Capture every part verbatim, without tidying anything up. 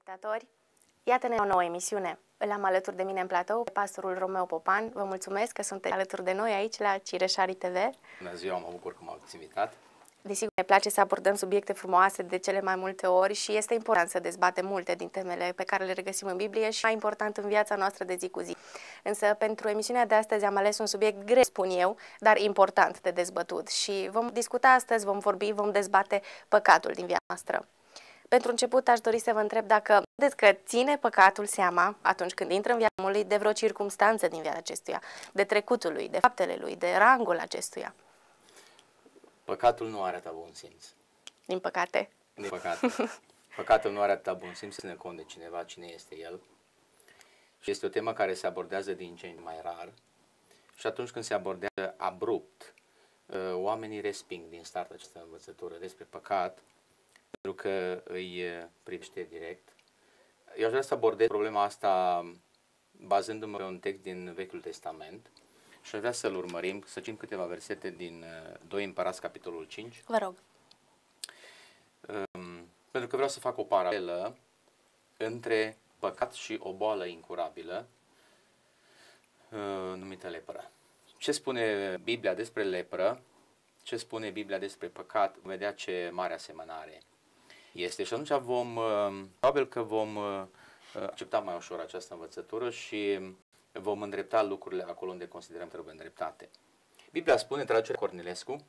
telespectatori! Iată-ne o nouă emisiune. Îl am alături de mine în platou pe pastorul Romeo Popan. Vă mulțumesc că sunteți alături de noi aici la Cireșarii T V. Bună ziua, mă bucur că m-ați invitat. Desigur, ne place să abordăm subiecte frumoase de cele mai multe ori și este important să dezbatem multe din temele pe care le regăsim în Biblie și mai important în viața noastră de zi cu zi. Însă, pentru emisiunea de astăzi am ales un subiect greu, spun eu, dar important de dezbătut și vom discuta astăzi, vom vorbi, vom dezbate păcatul din viața noastră. Pentru început, aș dori să vă întreb dacă credeți că ține păcatul seama, atunci când intră în viața omului, de vreo circumstanță din viața acestuia, de trecutul lui, de faptele lui, de rangul acestuia. Păcatul nu are atâta bun simț. Din păcate. Din păcate. Păcatul nu are atâta bun simț să ține cont de cineva, cine este el. Și este o temă care se abordează din ce în mai rar. Și atunci când se abordează abrupt, oamenii resping din start această învățătură despre păcat, pentru că îi privește direct. Eu aș vrea să abordez problema asta bazându-mă pe un text din Vechiul Testament și aș vrea să-l urmărim, să citim câteva versete din doi Împărați, capitolul cinci. Vă rog. Um, pentru că vreau să fac o paralelă între păcat și o boală incurabilă uh, numită lepră. Ce spune Biblia despre lepră? Ce spune Biblia despre păcat? Vom vedea ce mare asemănare este. Și atunci vom, probabil că vom accepta mai ușor această învățătură și vom îndrepta lucrurile acolo unde considerăm trebuie îndreptate. Biblia spune, traducerea Cornilescu,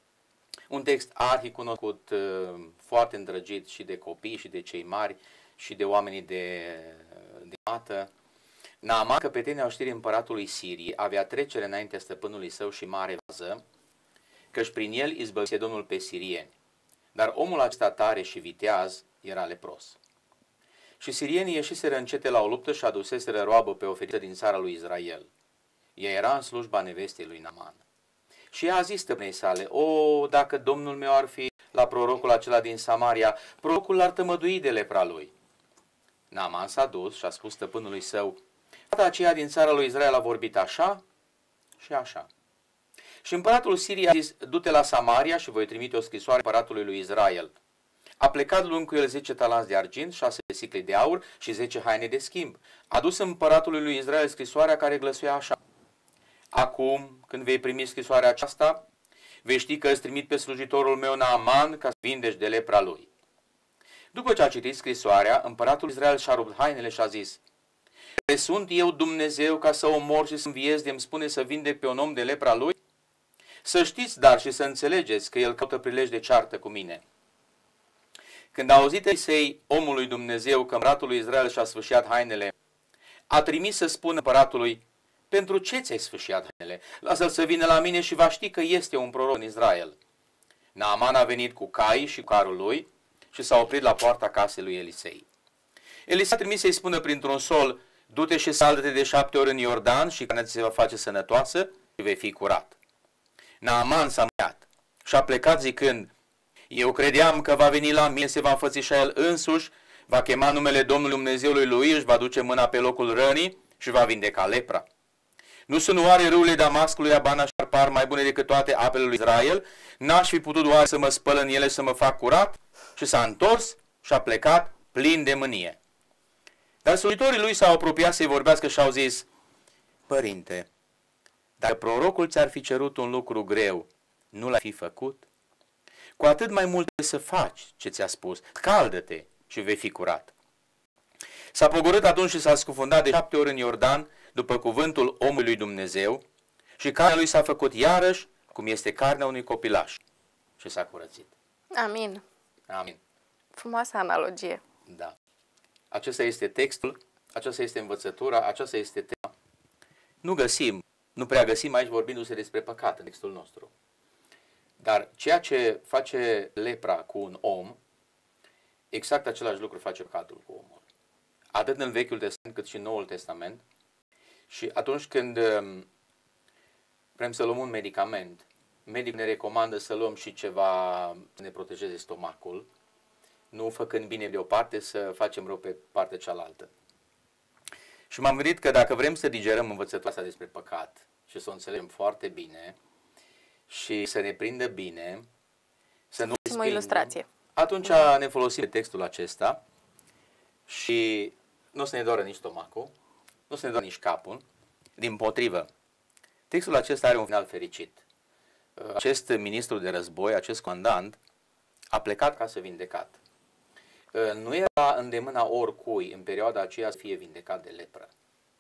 un text arhicunoscut, foarte îndrăgit și de copii și de cei mari și de oamenii de, de mată. Naaman, căpetenia oștirii împăratului Siriei, avea trecere înaintea stăpânului său și mare vază, căci prin el izbăvise Domnul pe sirieni. Dar omul acesta tare și viteaz era lepros. Și sirienii ieșiseră încete la o luptă și aduseseră roabă pe oferită din țara lui Israel. Ea era în slujba nevestei lui Naaman. Și ea a zis stăpânei sale, o, dacă Domnul meu ar fi la prorocul acela din Samaria, prorocul l-ar tămădui de lepra lui. Naaman s-a dus și a spus stăpânului său, fata aceea din țara lui Israel a vorbit așa și așa. Și împăratul Siriei a zis, du-te la Samaria și voi trimite o scrisoare împăratului lui Israel. A plecat luând cu el zece talanți de argint, șase sicle de aur și zece haine de schimb. A dus împăratului lui Israel scrisoarea care glăsuia așa. Acum, când vei primi scrisoarea aceasta, vei ști că îți trimit pe slujitorul meu Naaman ca să vindeci de lepra lui. După ce a citit scrisoarea, împăratul Israel și-a rupt hainele și a zis, sunt eu Dumnezeu ca să omor și să înviez de-mi spune să vindec pe un om de lepra lui? Să știți, dar, și să înțelegeți că el caută prilej de ceartă cu mine. Când a auzit Elisei, omul lui Dumnezeu, că împăratul lui Israel și-a sfâșiat hainele, a trimis să spună împăratului, pentru ce ți-ai sfâșiat hainele? Lasă-l să vină la mine și va ști că este un proroc în Israel. Naaman a venit cu cai și cu carul lui și s-a oprit la poarta casei lui Elisei. Elisei a trimis să-i spună printr-un sol, du-te și saltă-te de șapte ori în Iordan și carnea ți se va face sănătoasă și vei fi curat. Naaman s-a mâiat și a plecat zicând, eu credeam că va veni la mine, se va înfățișa el însuși, va chema numele Domnului Dumnezeului lui, își va duce mâna pe locul rănii și va vindeca lepra. Nu sunt oare râurile Damascului, Abana și Arpar mai bune decât toate apele lui Israel? N-aș fi putut oare să mă spăl în ele și să mă fac curat? Și s-a întors și a plecat plin de mânie. Dar slujitorii lui s-au apropiat să-i vorbească și au zis, Părinte, dacă prorocul ți-ar fi cerut un lucru greu, nu l-ai fi făcut? Cu atât mai mult trebuie să faci ce ți-a spus. Scaldă-te și vei fi curat. S-a pogorât atunci și s-a scufundat de șapte ori în Iordan, după cuvântul omului lui Dumnezeu, și carnea lui s-a făcut iarăși, cum este carnea unui copilaș. Și s-a curățit. Amin. Amin. Frumoasă analogie. Da. Acesta este textul, aceasta este învățătura, aceasta este tema. Nu găsim, nu prea găsim aici vorbindu-se despre păcat în textul nostru. Dar ceea ce face lepra cu un om, exact același lucru face păcatul cu omul. Atât în Vechiul Testament cât și în Noul Testament. Și atunci când vrem să luăm un medicament, medicul ne recomandă să luăm și ceva să ne protejeze stomacul, nu făcând bine de o parte să facem rău pe partea cealaltă. Și m-am gândit că dacă vrem să digerăm învățătura asta despre păcat și să o înțelegem foarte bine și să ne prindă bine, să nu o ilustrație. Atunci ne folosim textul acesta Și nu se ne doară nici stomacul, nu se ne doară nici capul. Dimpotrivă, textul acesta are un final fericit. Acest ministru de război, acest comandant, a plecat ca să vindecat. Nu era îndemâna oricui în perioada aceea să fie vindecat de lepră.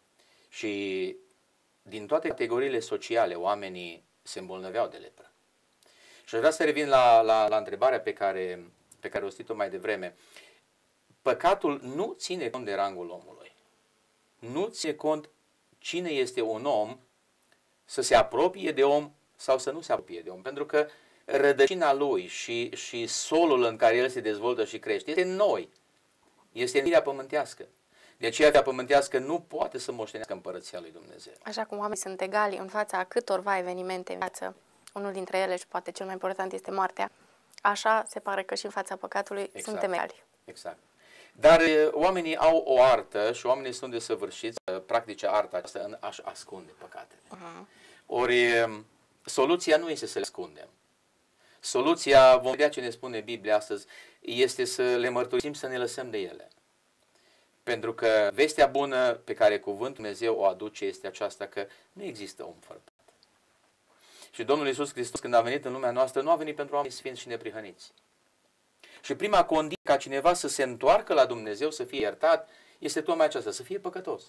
Și din toate categoriile sociale, oamenii se îmbolnăveau de lepră. Și aș vrea să revin la, la, la întrebarea pe care, pe care o citit-o mai devreme. Păcatul nu ține cont de rangul omului. Nu ține cont cine este un om, să se apropie de om sau să nu se apropie de om. Pentru că rădăcina lui și, și solul în care el se dezvoltă și crește este în noi. Este în firea pământească. De aceea firea pământească nu poate să moștenească împărăția lui Dumnezeu. Așa cum oamenii sunt egali în fața câtorva evenimente în viață, unul dintre ele și poate cel mai important este moartea, așa se pare că și în fața păcatului exact. Suntem egali. Exact. Dar oamenii au o artă și oamenii sunt desăvârșiți să practice arta aceasta în a-și ascunde păcatele. Uh-huh. Ori soluția nu este să le ascundem. Soluția, vom vedea ce ne spune Biblia astăzi, este să le mărturisim, să ne lăsăm de ele. Pentru că vestea bună pe care cuvântul Dumnezeu o aduce este aceasta, că nu există om fără păcat. Și Domnul Iisus Hristos, când a venit în lumea noastră, nu a venit pentru oameni sfinți și neprihăniți. Și prima condiție ca cineva să se întoarcă la Dumnezeu, să fie iertat, este tocmai aceasta, să fie păcătos.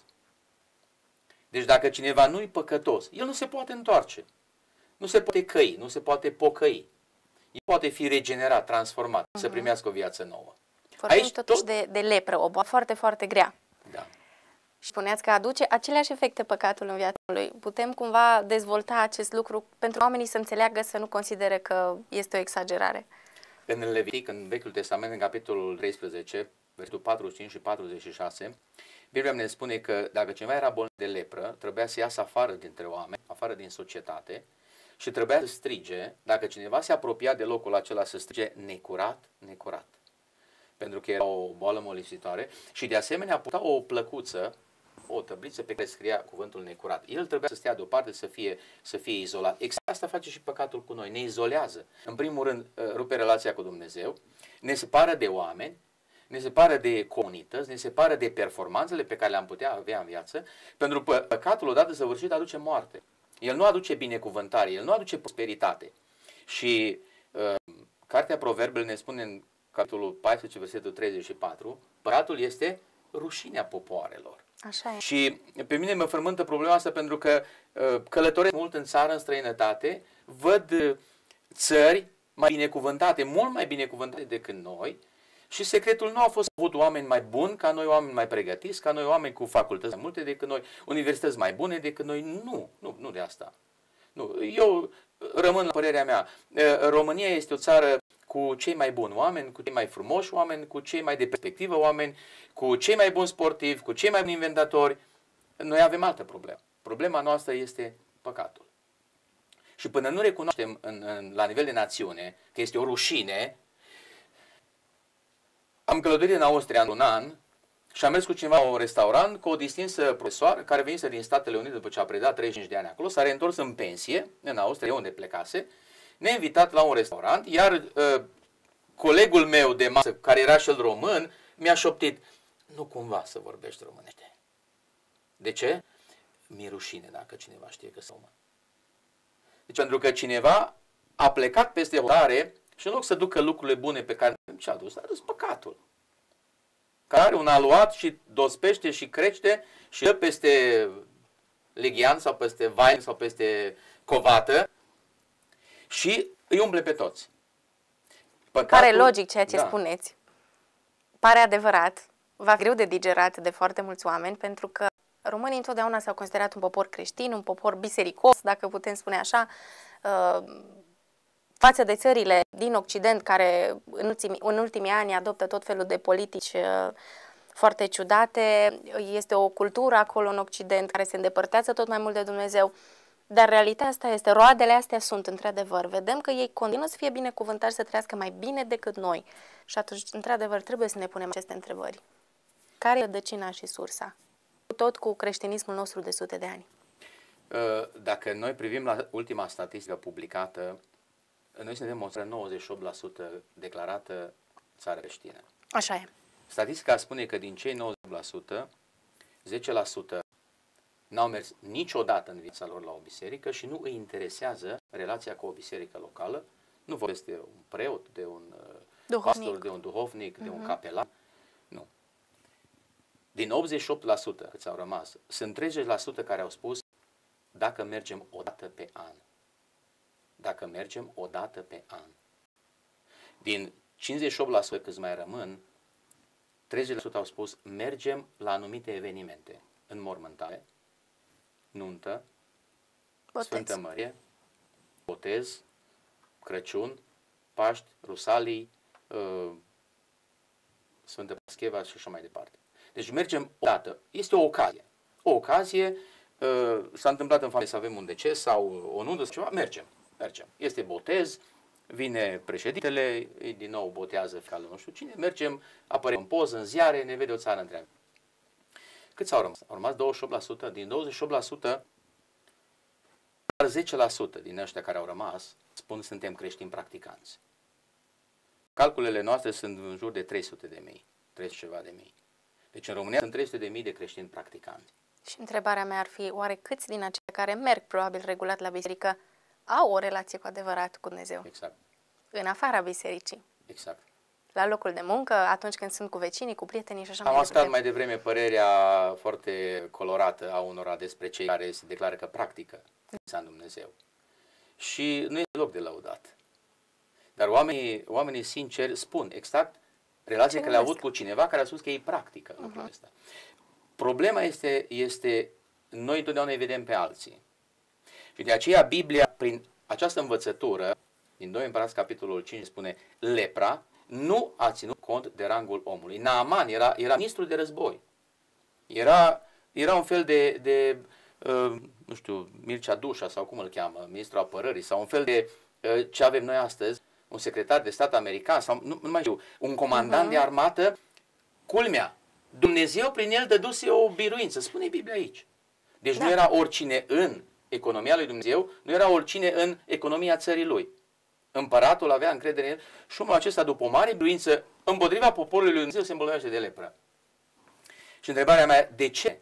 Deci dacă cineva nu-i păcătos, el nu se poate întoarce. Nu se poate căi, nu se poate pocăi. El poate fi regenerat, transformat, uh-huh. să primească o viață nouă. Vorbim Aici totuși tot... de, de lepră, o boală foarte, foarte grea. Da. Și spuneați că aduce aceleași efecte păcatul în viața lui. Putem cumva dezvolta acest lucru pentru oamenii să înțeleagă, să nu considere că este o exagerare. În Levitic, în Vechiul Testament, în capitolul treisprezece, versetul patruzeci și cinci și patruzeci și șase, Biblia ne spune că dacă cineva era bolnav de lepră, trebuia să iasă afară dintre oameni, afară din societate, și trebuia să strige, dacă cineva se apropia de locul acela, să strige necurat, necurat. Pentru că era o boală molisitoare și de asemenea purta o plăcuță, o tăbliță pe care scria cuvântul necurat. El trebuia să stea deoparte, să fie, să fie izolat. Exact asta face și păcatul cu noi, ne izolează. În primul rând, rupe relația cu Dumnezeu, ne separă de oameni, ne separă de comunități, ne separă de performanțele pe care le-am putea avea în viață, pentru că păcatul odată săvârșit aduce moarte. El nu aduce binecuvântare, el nu aduce prosperitate. Și uh, Cartea Proverbelor ne spune în capitolul paisprezece, versetul treizeci și patru, păcatul este rușinea popoarelor. Așa e. Și pe mine mă frământă problema asta pentru că uh, călătoresc mult în țară, în străinătate, văd uh, țări mai binecuvântate, mult mai binecuvântate decât noi, și secretul nu a fost avut oameni mai buni ca noi, oameni mai pregătiți ca noi, oameni cu facultăți mai multe decât noi, universități mai bune decât noi. Nu, nu, nu de asta. Nu. Eu rămân la părerea mea. România este o țară cu cei mai buni oameni, cu cei mai frumoși oameni, cu cei mai de perspectivă oameni, cu cei mai buni sportivi, cu cei mai buni inventatori. Noi avem altă problemă. Problema noastră este păcatul. Și până nu recunoaștem în, în, la nivel de națiune că este o rușine. Am călătorit în Austria în un an și am mers cu cineva la un restaurant cu o distinsă profesoară care venise din Statele Unite după ce a predat treizeci și cinci de ani acolo, s-a reîntors în pensie în Austria, unde plecase, ne-a invitat la un restaurant, iar uh, colegul meu de masă, care era și el român, mi-a șoptit, nu cumva să vorbești românește. De ce? Mi-e rușine dacă cineva știe că sunt român. Deci pentru că cineva a plecat peste hotare și în loc să ducă lucrurile bune pe care ce a dus, a dus păcatul. Care un aluat și dospește și crește și dă peste leghian sau peste vai sau peste covată și îi umple pe toți. Păcatul, pare logic ceea ce da. spuneți. Pare adevărat. Va greu de digerat de foarte mulți oameni pentru că românii întotdeauna s-au considerat un popor creștin, un popor bisericos, dacă putem spune așa, uh, față de țările din Occident care în ultimii, în ultimii ani adoptă tot felul de politici uh, foarte ciudate. Este o cultură acolo în Occident care se îndepărtează tot mai mult de Dumnezeu. Dar realitatea asta este, roadele astea sunt într-adevăr. Vedem că ei continuă să fie binecuvântați, să trăiască mai bine decât noi. Și atunci, într-adevăr, trebuie să ne punem aceste întrebări. Care e rădăcina și sursa? Tot cu creștinismul nostru de sute de ani. Dacă noi privim la ultima statistică publicată, noi suntem o țară nouăzeci și opt la sută declarată țară creștină. Așa e. Statistica spune că din cei nouăzeci la sută, zece la sută n-au mers niciodată în viața lor la o biserică și nu îi interesează relația cu o biserică locală. Nu vorbesc de un preot, de un duhovnic. pastor, de un duhovnic, uh-huh. de un capelan. Nu. Din optzeci și opt la sută câți au rămas, sunt treizeci la sută care au spus dacă mergem o dată pe an. Dacă mergem o dată pe an. Din cincizeci și opt la sută câți mai rămân, treizeci la sută au spus mergem la anumite evenimente. Înmormântare, nuntă, botez. Sfântă Mărie, botez, Crăciun, Paști, Rusalii, uh, Sfântă Pascheva și așa mai departe. Deci mergem o dată. Este o ocazie. O ocazie, uh, s-a întâmplat în familie să avem un deces sau o nuntă sau ceva, mergem. Mergem. Este botez, vine președintele, îi din nou botează fiecare nu știu cine, mergem, apare în poză, în ziare, ne vede o țară întreagă. Câți au rămas? Au rămas douăzeci și opt la sută. Din douăzeci și opt la sută, doar zece la sută din ăștia care au rămas spun suntem creștini practicanți. Calculele noastre sunt în jur de trei sute de mii, treizeci ceva de mii. Deci în România sunt trei sute de mii de creștini practicanți. Și întrebarea mea ar fi, oare câți din aceia care merg probabil regulat la biserică au o relație cu adevărat cu Dumnezeu? Exact. În afara bisericii. Exact. La locul de muncă, atunci când sunt cu vecinii, cu prietenii și așa Am mai ascultat departe. mai devreme părerea foarte colorată a unora despre cei care se declară că practică în Dumnezeu. Și nu este loc de lăudat. Dar oamenii, oamenii sinceri spun exact relația care le-au avut cu cineva care a spus că ei practică uh-huh. lucrul ăsta. Problema este, este, noi întotdeauna îi vedem pe alții. Și de aceea Biblia, prin această învățătură, din doi Împărați, capitolul cinci, spune lepra, nu a ținut cont de rangul omului. Naaman era, era ministru de război. Era, era un fel de, de uh, nu știu, Mircea Dușa sau cum îl cheamă, ministrul apărării, sau un fel de, uh, ce avem noi astăzi, un secretar de stat american, sau nu, nu mai știu, un comandant uh-huh. de armată. Culmea, Dumnezeu prin el dăduse o biruință, spune Biblia aici. Deci da. Nu era oricine în economia lui Dumnezeu, nu era oricine în economia țării lui. Împăratul avea încredere în el și omul acesta, după o mare biruință, împotriva poporului lui Dumnezeu, se îmbolnăvește de lepră. Și întrebarea mea, de ce?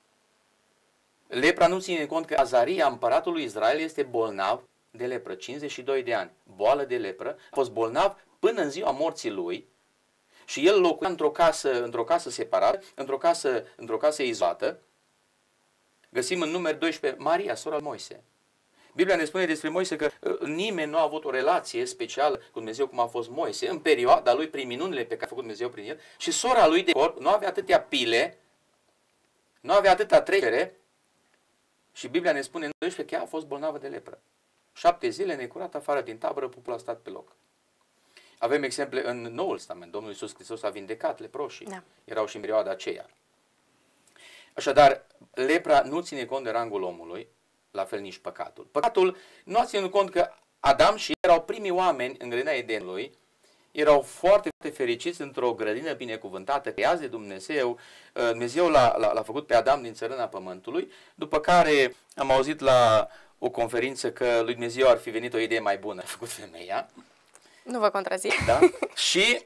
Lepra nu ține cont că Azaria, împăratul lui Israel, este bolnav de lepră, cincizeci și doi de ani, boală de lepră, a fost bolnav până în ziua morții lui și el locuia într-o casă, într-o casă separată, într-o casă, într-o casă izolată. Găsim în numeri doisprezece Maria, sora lui Moise. Biblia ne spune despre Moise că nimeni nu a avut o relație specială cu Dumnezeu cum a fost Moise în perioada lui, prin minunile pe care a făcut Dumnezeu prin el, și sora lui de corp nu avea atâtea pile, nu avea atâta trecere și Biblia ne spune în doisprezece că ea a fost bolnavă de lepră. Șapte zile necurat afară din tabără, poporul a stat pe loc. Avem exemple în Noul Testament. Domnul Iisus Hristos a vindecat leproșii. Da. Erau și în perioada aceea. Așadar, lepra nu ține cont de rangul omului, la fel nici păcatul. Păcatul nu a ținut cont că Adam și erau primii oameni în grădina Edenului, erau foarte, foarte fericiți într-o grădină binecuvântată, creați de Dumnezeu. Dumnezeu l-a, l-a făcut pe Adam din țărâna pământului, după care am auzit la o conferință că lui Dumnezeu ar fi venit o idee mai bună, a făcut femeia. Nu vă contrazic. Da? Și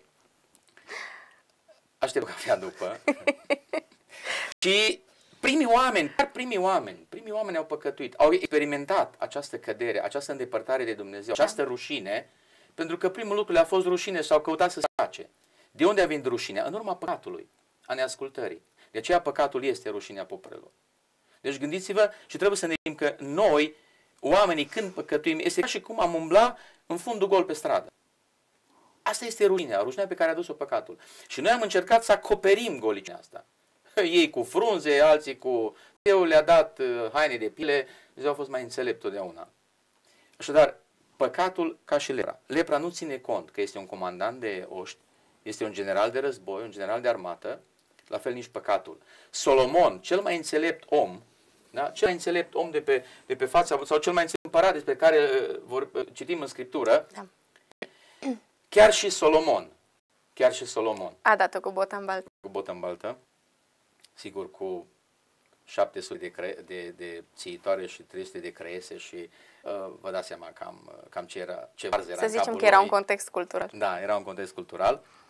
aștept cafea după. Și primii oameni, chiar primii oameni, primii oameni au păcătuit, au experimentat această cădere, această îndepărtare de Dumnezeu, această rușine, pentru că primul lucru le-a fost rușine și au căutat să se face. De unde a venit rușinea? În urma păcatului, a neascultării. De aceea păcatul este rușinea poporelor. Deci gândiți-vă și trebuie să ne gândim că noi, oamenii, când păcătuim, este ca și cum am umbla în fundul gol pe stradă. Asta este rușinea, rușinea pe care a dus-o păcatul. Și noi am încercat să acoperim golicea asta. Ei cu frunze, alții cu... Eu le-a dat haine de pile, Dumnezeu a fost mai înțelept totdeauna. Așadar, păcatul ca și lepra. Lepra nu ține cont că este un comandant de oști, este un general de război, un general de armată, la fel nici păcatul. Solomon, cel mai înțelept om, da? Cel mai înțelept om de pe, de pe fața, sau cel mai înțelept împărat despre care vor, citim în Scriptură, da. Chiar și Solomon, chiar și Solomon. A dat-o cu botă în baltă. Cu botă în baltă, sigur cu șapte sute de, cre, de, de țiitoare și trei sute de creiese și uh, vă dați seama cam, cam ce era, ce varză era Să în zicem capul că era lui. un context cultural. Da, era un context cultural.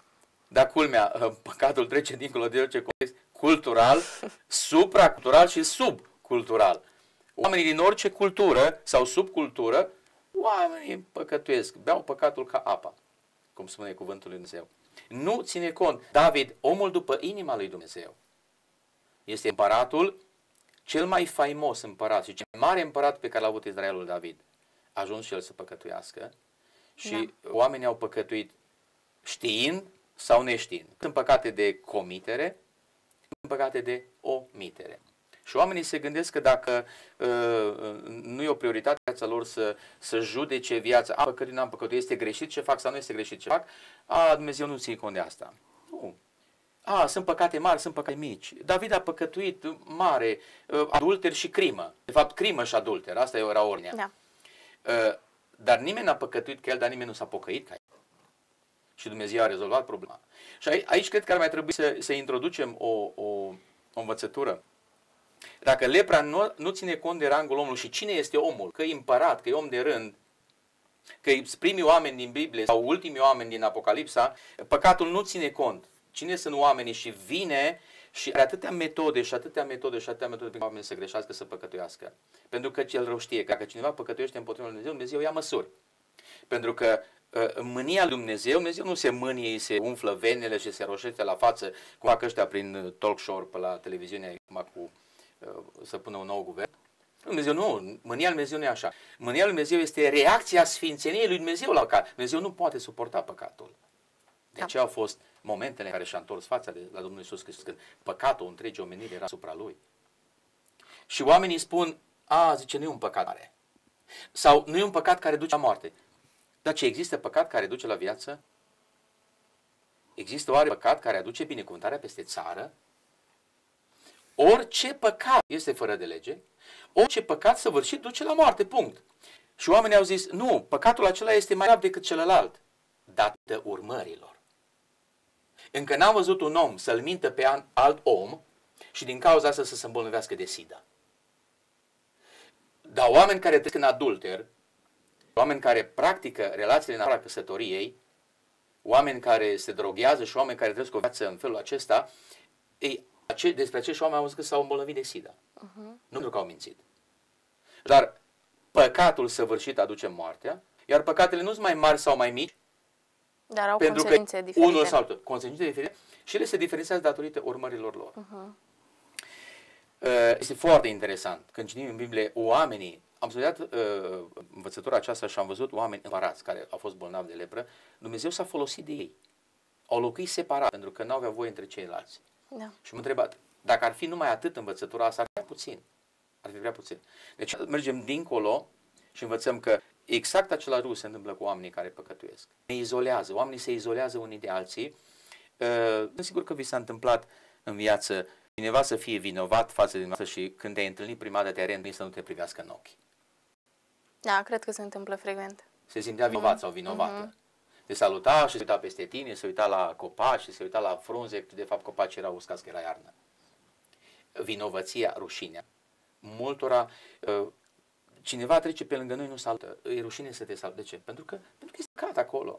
Dar culmea, păcatul trece dincolo de orice context cultural, supracultural și subcultural. Oamenii din orice cultură sau subcultură, oamenii păcătuiesc, beau păcatul ca apa, cum spune cuvântul lui Dumnezeu. Nu ține cont. David, omul după inima lui Dumnezeu, este împăratul cel mai faimos împărat și cel mai mare împărat pe care l-a avut Israelul David. A ajuns și el să păcătuiască și da. Oamenii au păcătuit știind sau neștiind. Sunt păcate de comitere, sunt păcate de omitere. Și oamenii se gândesc că dacă uh, nu e o prioritate în viața lor să, să judece viața, a, păcătuit, n-am păcătuit, este greșit ce fac sau nu este greșit ce fac, a, Dumnezeu nu ține cont de asta. Nu. A, sunt păcate mari, sunt păcate mici. David a păcătuit mare, uh, adulter și crimă. De fapt, crimă și adulter, asta era ordinea. Da. Uh, dar nimeni n-a păcătuit ca el, dar nimeni nu s-a pocăit ca el. Și Dumnezeu a rezolvat problema. Și aici, aici cred că ar mai trebui să, să introducem o, o, o învățătură. Dacă lepra nu, nu ține cont de rangul omului și cine este omul, că e împărat, că e om de rând, că e primii oameni din Biblie sau ultimii oameni din Apocalipsa, păcatul nu ține cont. Cine sunt oamenii și vine și are atâtea metode și atâtea metode și atâtea metode pentru oamenii să greșească, să păcătuiască. Pentru că el rău știe că dacă cineva păcătuiește împotriva lui Dumnezeu, Dumnezeu ia măsuri. Pentru că mânia lui Dumnezeu, Dumnezeu nu se mânie, se umflă venele și se roșește la față, cum fac ăștia prin talk show pe la televiziune, acum cu să pună un nou guvern. Dumnezeu nu, mânia lui Dumnezeu nu e așa. Mânia lui Dumnezeu este reacția sfințeniei lui Dumnezeu la păcat. Dumnezeu nu poate suporta păcatul. De aceea au fost momentele în care și-a întors fața de la Domnul Iisus Hristos, când păcatul întregi omenire era asupra lui. Și oamenii spun, a, zice, nu e un păcat mare. Sau nu e un păcat care duce la moarte. Dar ce, există păcat care duce la viață? Există oare păcat care aduce binecuvântarea peste țară? Orice păcat este fără de lege, orice păcat săvârșit duce la moarte, punct. Și oamenii au zis, nu, păcatul acela este mai grav decât celălalt, datorită urmărilor. Încă n-am văzut un om să-l mintă pe alt om și din cauza asta să se îmbolnăvească de sida. Dar oameni care trăiesc în adulter, oameni care practică relațiile în afara căsătoriei, oameni care se droghează și oameni care trăiesc o viață în felul acesta, ei, despre acești oameni au zis că s-au îmbolnăvit de sida. Uh-huh. Nu pentru că au mințit. Dar păcatul săvârșit aduce moartea, iar păcatele nu sunt mai mari sau mai mici, dar au pentru consecințe că diferite. Unul sau altul, consecințe diferite și ele se diferențiază datorită urmărilor lor. Uh-huh. Este foarte interesant când citim în Biblie oamenii. Am studiat uh, învățătura aceasta și am văzut oameni împărați care au fost bolnavi de lepră. Dumnezeu s-a folosit de ei. Au locuit separat pentru că nu aveau voie între ceilalți. Da. Și m-am întrebat, dacă ar fi numai atât învățătura asta, ar fi prea puțin. Ar fi prea puțin. Deci mergem dincolo și învățăm că exact același lucru se întâmplă cu oamenii care păcătuiesc. Ne izolează. Oamenii se izolează unii de alții. Uh, sunt sigur că vi s-a întâmplat în viață cineva să fie vinovat față de noastră și când te-ai întâlnit prima dată te-ai reîntâlnit să nu te privească în ochi. Da, cred că se întâmplă frecvent. Se simțea vinovat uh-huh. sau vinovată. Uh-huh. Te saluta și se uita peste tine, se uita la copaci și se uita la frunze, de fapt copacii erau uscați că era iarnă. Vinovăția, rușinea. Multora, cineva trece pe lângă noi, nu salută. E rușine să te salută. De ce? Pentru că, pentru că este păcat acolo.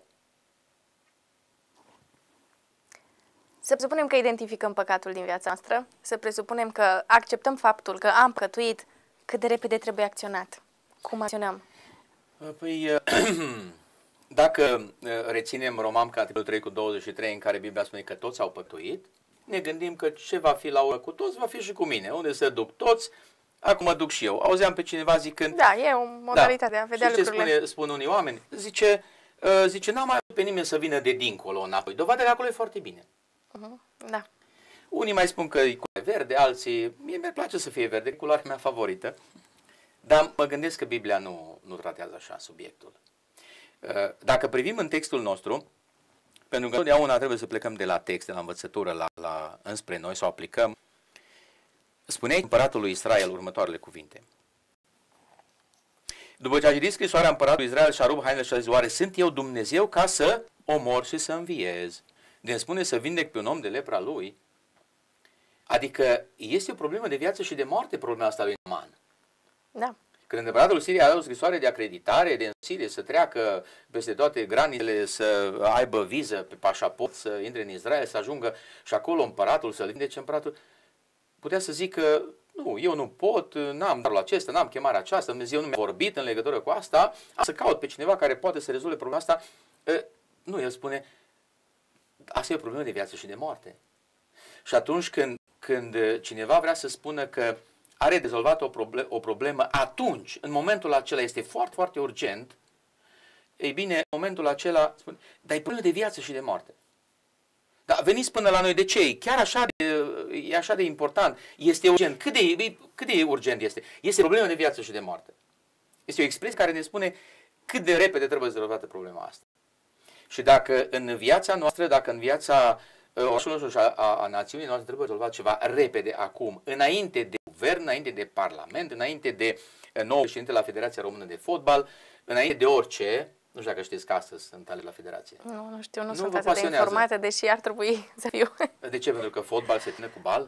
Să presupunem că identificăm păcatul din viața noastră, să presupunem că acceptăm faptul că am păcătuit, cât de repede trebuie acționat. Cum acționăm? Păi, dacă reținem Roman capitolul trei cu douăzeci și trei, în care Biblia spune că toți au păcătuit, ne gândim că ce va fi la urmă cu toți, va fi și cu mine. Unde se duc toți, acum mă duc și eu. Auzeam pe cineva zicând... Da, e o modalitate da. de a vedea și lucrurile. Ce spune, spun unii oameni? Zice, zice n-am mai pe nimeni să vină de dincolo înapoi. Dovadă că acolo e foarte bine. Uh-huh. Da. Unii mai spun că e culoare verde, alții... Mie mi-ar place să fie verde, culoarea mea favorită. Dar mă gândesc că Biblia nu, nu tratează așa subiectul. Dacă privim în textul nostru, pentru că întotdeauna trebuie să plecăm de la text, de la învățătură, la, la, înspre noi, să o aplicăm, spunea împăratul lui Israel următoarele cuvinte. După ce a citit scrisoarea împăratului Israel și a rupt hainele și a zis, oare sunt eu Dumnezeu ca să omor și să înviez? De-mi spune să vindec pe un om de lepra lui? Adică este o problemă de viață și de moarte problema asta lui Naman. Da. Când Când împăratul Siriei a dat o scrisoare de acreditare, de însire, să treacă peste toate granițele, să aibă viză pe pașaport, să intre în Israel, să ajungă și acolo împăratul să-l vindece, împăratul putea să zică, nu, eu nu pot, n-am darul acesta, n-am chemarea aceasta, Dumnezeu nu mi-a vorbit în legătură cu asta, am să caut pe cineva care poate să rezolve problema asta. Nu, el spune, asta e o problemă de viață și de moarte. Și atunci când, când cineva vrea să spună că are rezolvat o, problem, o problemă, atunci, în momentul acela, este foarte, foarte urgent, ei bine, în momentul acela, spune, dar e problemă de viață și de moarte. Dar veniți până la noi, de ce? Chiar așa de, e așa de important, este urgent. Cât de, cât de urgent este? Este problemă de viață și de moarte. Este o expresie care ne spune cât de repede trebuie rezolvată problema asta. Și dacă în viața noastră, dacă în viața orașului nostru și a, a, a națiunii noastre trebuie rezolvat ceva repede, acum, înainte de guvern, înainte de parlament, înainte de nou președinte la Federația Română de Fotbal, înainte de orice, nu știu dacă știți că astăzi sunt ale la Federație. Nu, nu știu, nu, nu sunt atât de informate, deși ar trebui să fiu. De ce? Pentru că fotbal se ține cu bal?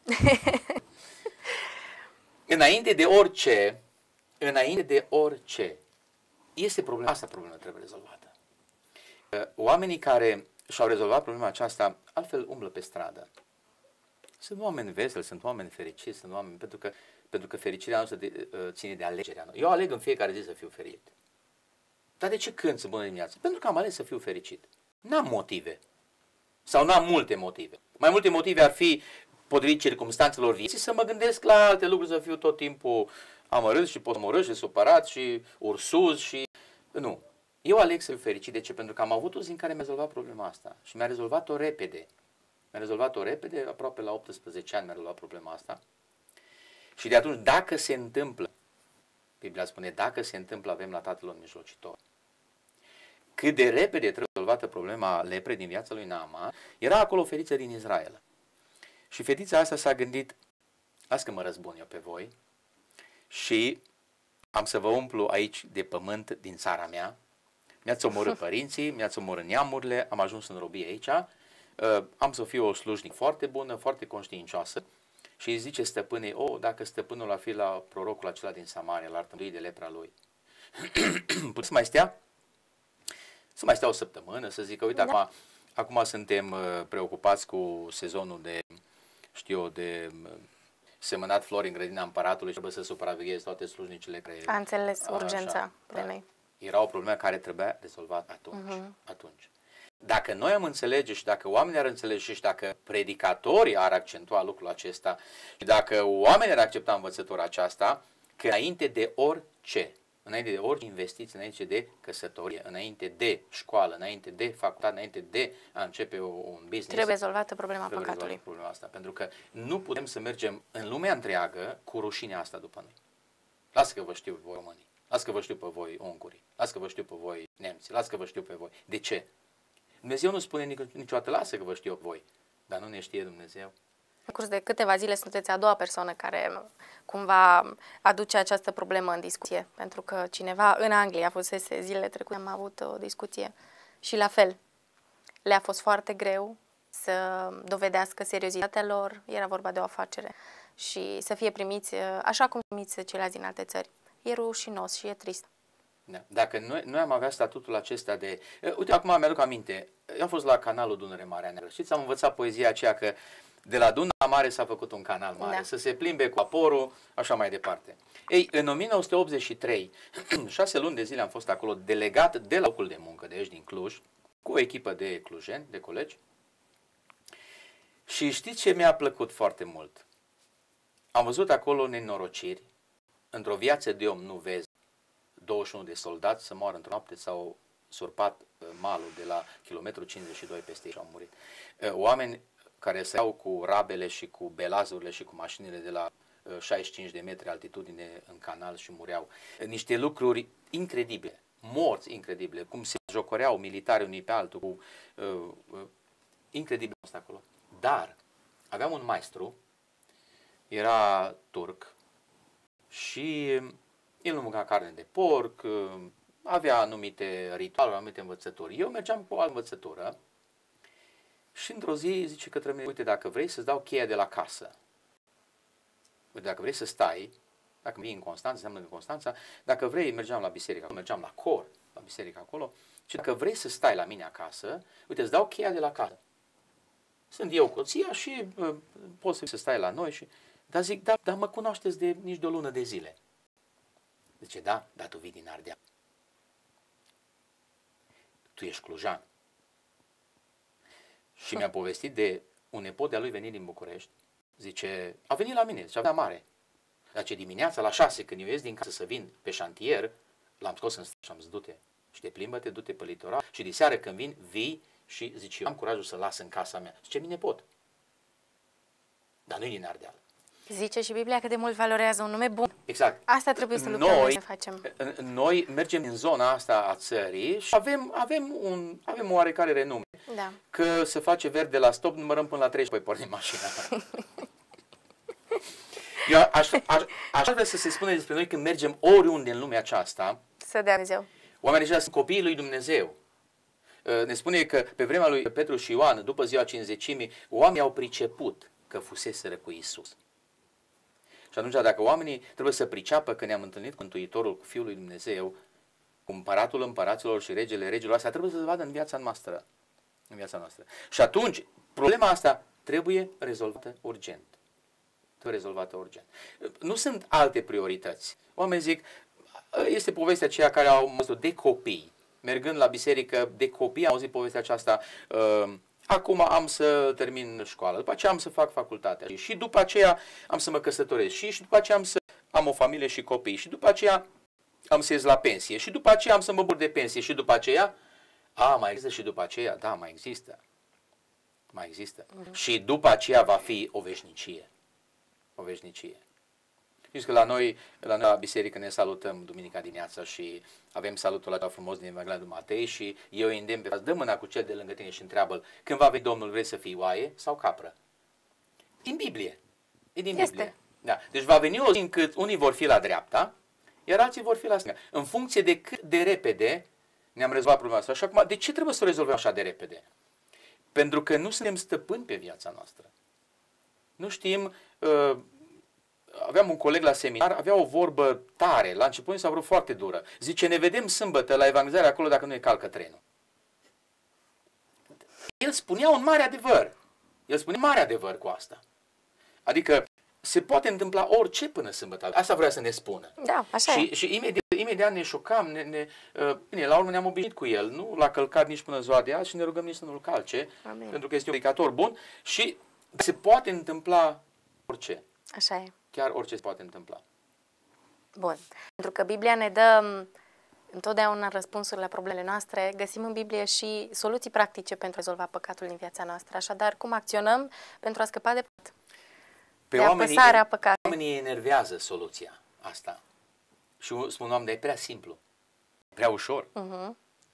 Înainte de orice, înainte de orice, este problema asta, problema trebuie rezolvată. Oamenii care și-au rezolvat problema aceasta, altfel umblă pe stradă. Sunt oameni veseli, sunt oameni fericiți, sunt oameni, pentru că, pentru că fericirea noastră de, uh, ține de alegerea noastră. Eu aleg în fiecare zi să fiu fericit. Dar de ce cânt să bună dimineață? Pentru că am ales să fiu fericit. N-am motive. Sau n-am multe motive. Mai multe motive ar fi, potrivit circumstanțelor vieții, să mă gândesc la alte lucruri, să fiu tot timpul amărât și pomorât și supărat și ursuz și... Nu. Eu aleg să fiu fericit. De ce? Pentru că am avut o zi în care mi-a rezolvat problema asta. Și mi-a rezolvat-o repede. Mi-a rezolvat-o repede, aproape la optsprezece ani mi-a rezolvat problema asta. Și de atunci, dacă se întâmplă, Biblia spune, dacă se întâmplă, avem la Tatăl în mijlocitor. Cât de repede trebuie rezolvată problema leprei din viața lui Naaman, era acolo o fetiță din Israel. Și fetița asta s-a gândit, las că mă răzbun eu pe voi și am să vă umplu aici de pământ din țara mea. Mi-ați omorât părinții, mi-ați omorât neamurile, am ajuns în robie aici, uh, am să fiu o slujnic foarte bună, foarte conștiincioasă. Și îi zice stăpânei, oh, dacă stăpânul ar fi la prorocul acela din Samaria, l-ar tângui de lepra lui. Puteți să mai stea? Să mai stea o săptămână, să zică, uite, da. acum, acum suntem uh, preocupați cu sezonul de, știu eu, de uh, semănat flori în grădina împăratului și trebuie să supraveghezi toate slujnicile care... A înțeles urgența problemei. Da. Era o problemă care trebuia rezolvată atunci. Uh-huh. atunci. Dacă noi am înțelege și dacă oamenii ar înțelege și dacă predicatorii ar accentua lucrul acesta și dacă oamenii ar accepta învățătura aceasta, că înainte de orice, înainte de orice investiție, înainte de căsătorie, înainte de școală, înainte de facultate, înainte de a începe un business, trebuie rezolvată problema trebuie păcatului. Rezolvată problema asta, pentru că nu putem să mergem în lumea întreagă cu rușinea asta după noi. Lasă că vă știu voi românii, lasă că vă știu pe voi ungurii, lasă că vă știu pe voi nemții, lasă că vă știu pe voi. De ce? Dumnezeu nu spune niciodată, lasă că vă știu voi, dar nu ne știe Dumnezeu. În curs de câteva zile sunteți a doua persoană care cumva aduce această problemă în discuție, pentru că cineva în Anglia fusese zilele trecute, am avut o discuție și la fel, le-a fost foarte greu să dovedească seriozitatea lor, era vorba de o afacere și să fie primiți așa cum primiți ceilalți din alte țări. E rușinos și e trist. Da. Dacă noi, noi am avea statutul acesta de... Uite, acum mi-aduc aminte, eu am fost la canalul Dunăre Marea Neagră. Știți, am învățat poezia aceea că de la Dunăre Mare s-a făcut un canal mare, da. Să se plimbe cu vaporul, așa mai departe. Ei, în o mie nouă sute optzeci și trei, șase luni de zile am fost acolo delegat de la locul de muncă de aici din Cluj, cu o echipă de clujeni, de colegi. Și știți ce mi-a plăcut foarte mult? Am văzut acolo nenorociri. Într-o viață de om nu vezi douăzeci și unu de soldați să moară într-o noapte sau surpat malul de la kilometru cincizeci și doi peste ei și au murit. Oameni care se iau cu rabele și cu belazurile și cu mașinile de la șaizeci și cinci de metri altitudine în canal și mureau. Niște lucruri incredibile, morți incredibile, cum se jocoreau militarii unii pe altul, cu, uh, uh, incredibil asta acolo. Dar aveam un maestru, era turc și el nu mânca carne de porc, avea anumite ritualuri, anumite învățături. Eu mergeam cu o altă învățătură și într-o zi zice către mine, uite, dacă vrei să-ți dau cheia de la casă, uite, dacă vrei să stai, Dacă vii în Constanța, înseamnă în Constanța, dacă vrei, mergeam la biserică, mergeam la cor, la biserică acolo, și dacă vrei să stai la mine acasă, uite, îți dau cheia de la casă. Sunt eu cu ția și uh, poți să stai la noi. Și... Dar zic, da, dar mă cunoașteți de nici de o lună de zile. Zice, da, dar tu vii din Ardeal. Tu ești clujan. Și mi-a povestit de un nepot de-a lui venit din București. Zice, a venit la mine, zice, avea mare. Dar ce dimineața la șase, când eu ies din casă să vin pe șantier, l-am scos în stradă și am zis, du-te și te plimbă-te, du-te pe litoral. Și de seară când vin, vii și zice, eu am curajul să las în casa mea. Zice, mine pot. Dar nu-i din Ardeal. Zice și Biblia că de mult valorează un nume bun. Exact. Asta trebuie să lucrăm noi, să facem. Noi mergem în zona asta a țării și avem, avem, un, avem oarecare renume. Da. Că se face verde la stop, numărăm până la treizeci, păi pornim mașina. Eu aș, aș, aș vrea să se spune despre noi când mergem oriunde în lumea aceasta. Să dea Dumnezeu. Oamenii ăștia sunt copiii lui Dumnezeu. Ne spune că pe vremea lui Petru și Ioan, după ziua cincizecimii, oamenii au priceput că fuseseră cu Iisus. Și atunci, dacă oamenii trebuie să priceapă că ne-am întâlnit cu Mântuitorul, cu Fiul lui Dumnezeu, cu Împăratul Împăraților și Regele Regilor, asta trebuie să se vadă în viața noastră. În viața noastră. Și atunci, problema asta trebuie rezolvată urgent. Trebuie rezolvată urgent. Nu sunt alte priorități. Oamenii zic, este povestea aceea care au auzit de copii. Mergând la biserică de copii, am auzit povestea aceasta, uh, acum am să termin școala, după aceea am să fac facultatea și după aceea am să mă căsătoresc și, și după aceea am să am o familie și copii și după aceea am să ies la pensie și după aceea am să mă bucur de pensie și după aceea, a, mai există și după aceea, da, mai există, mai există. Uh-huh. Și după aceea va fi o veșnicie, o veșnicie. Știți că la noi, la noi la biserică ne salutăm duminica dimineața și avem salutul ăla frumos din Evanghelia lui Matei și eu îi îndemn pe dă mâna cu cel de lângă tine și întreabă-l, când va veni Domnul, vrei să fii oaie sau capră? Din Biblie. E din este. Biblie. Da. Deci va veni o zi încât unii vor fi la dreapta, iar alții vor fi la stânga. În funcție de cât de repede ne-am rezolvat problema asta. Și acum, de ce trebuie să o rezolvăm așa de repede? Pentru că nu suntem stăpâni pe viața noastră. Nu știm... Uh, Aveam un coleg la seminar, avea o vorbă tare, la început s-a vrut foarte dură. Zice, ne vedem sâmbătă la evangelizare acolo dacă nu e calcă trenul. El spunea un mare adevăr. El spunea mare adevăr cu asta. Adică se poate întâmpla orice până sâmbătă. Asta vrea să ne spună. Da, așa și, e. Și imediat, imediat ne șocam, ne, ne, uh, bine, la urmă ne-am obișnuit cu el. Nu l-a călcat nici până ziua de azi și ne rugăm nici să nu-l calce. Amin. Pentru că este un predicator bun și se poate întâmpla orice. Așa e. Chiar orice se poate întâmpla. Bun. Pentru că Biblia ne dă întotdeauna răspunsuri la problemele noastre, găsim în Biblie și soluții practice pentru a rezolva păcatul din viața noastră. Așadar, cum acționăm pentru a scăpa de păcat? Pe de oamenii, apăsarea păcatului. Oamenii enervează soluția asta. Și spun, Doamne, e prea simplu. Prea ușor. Uh-huh.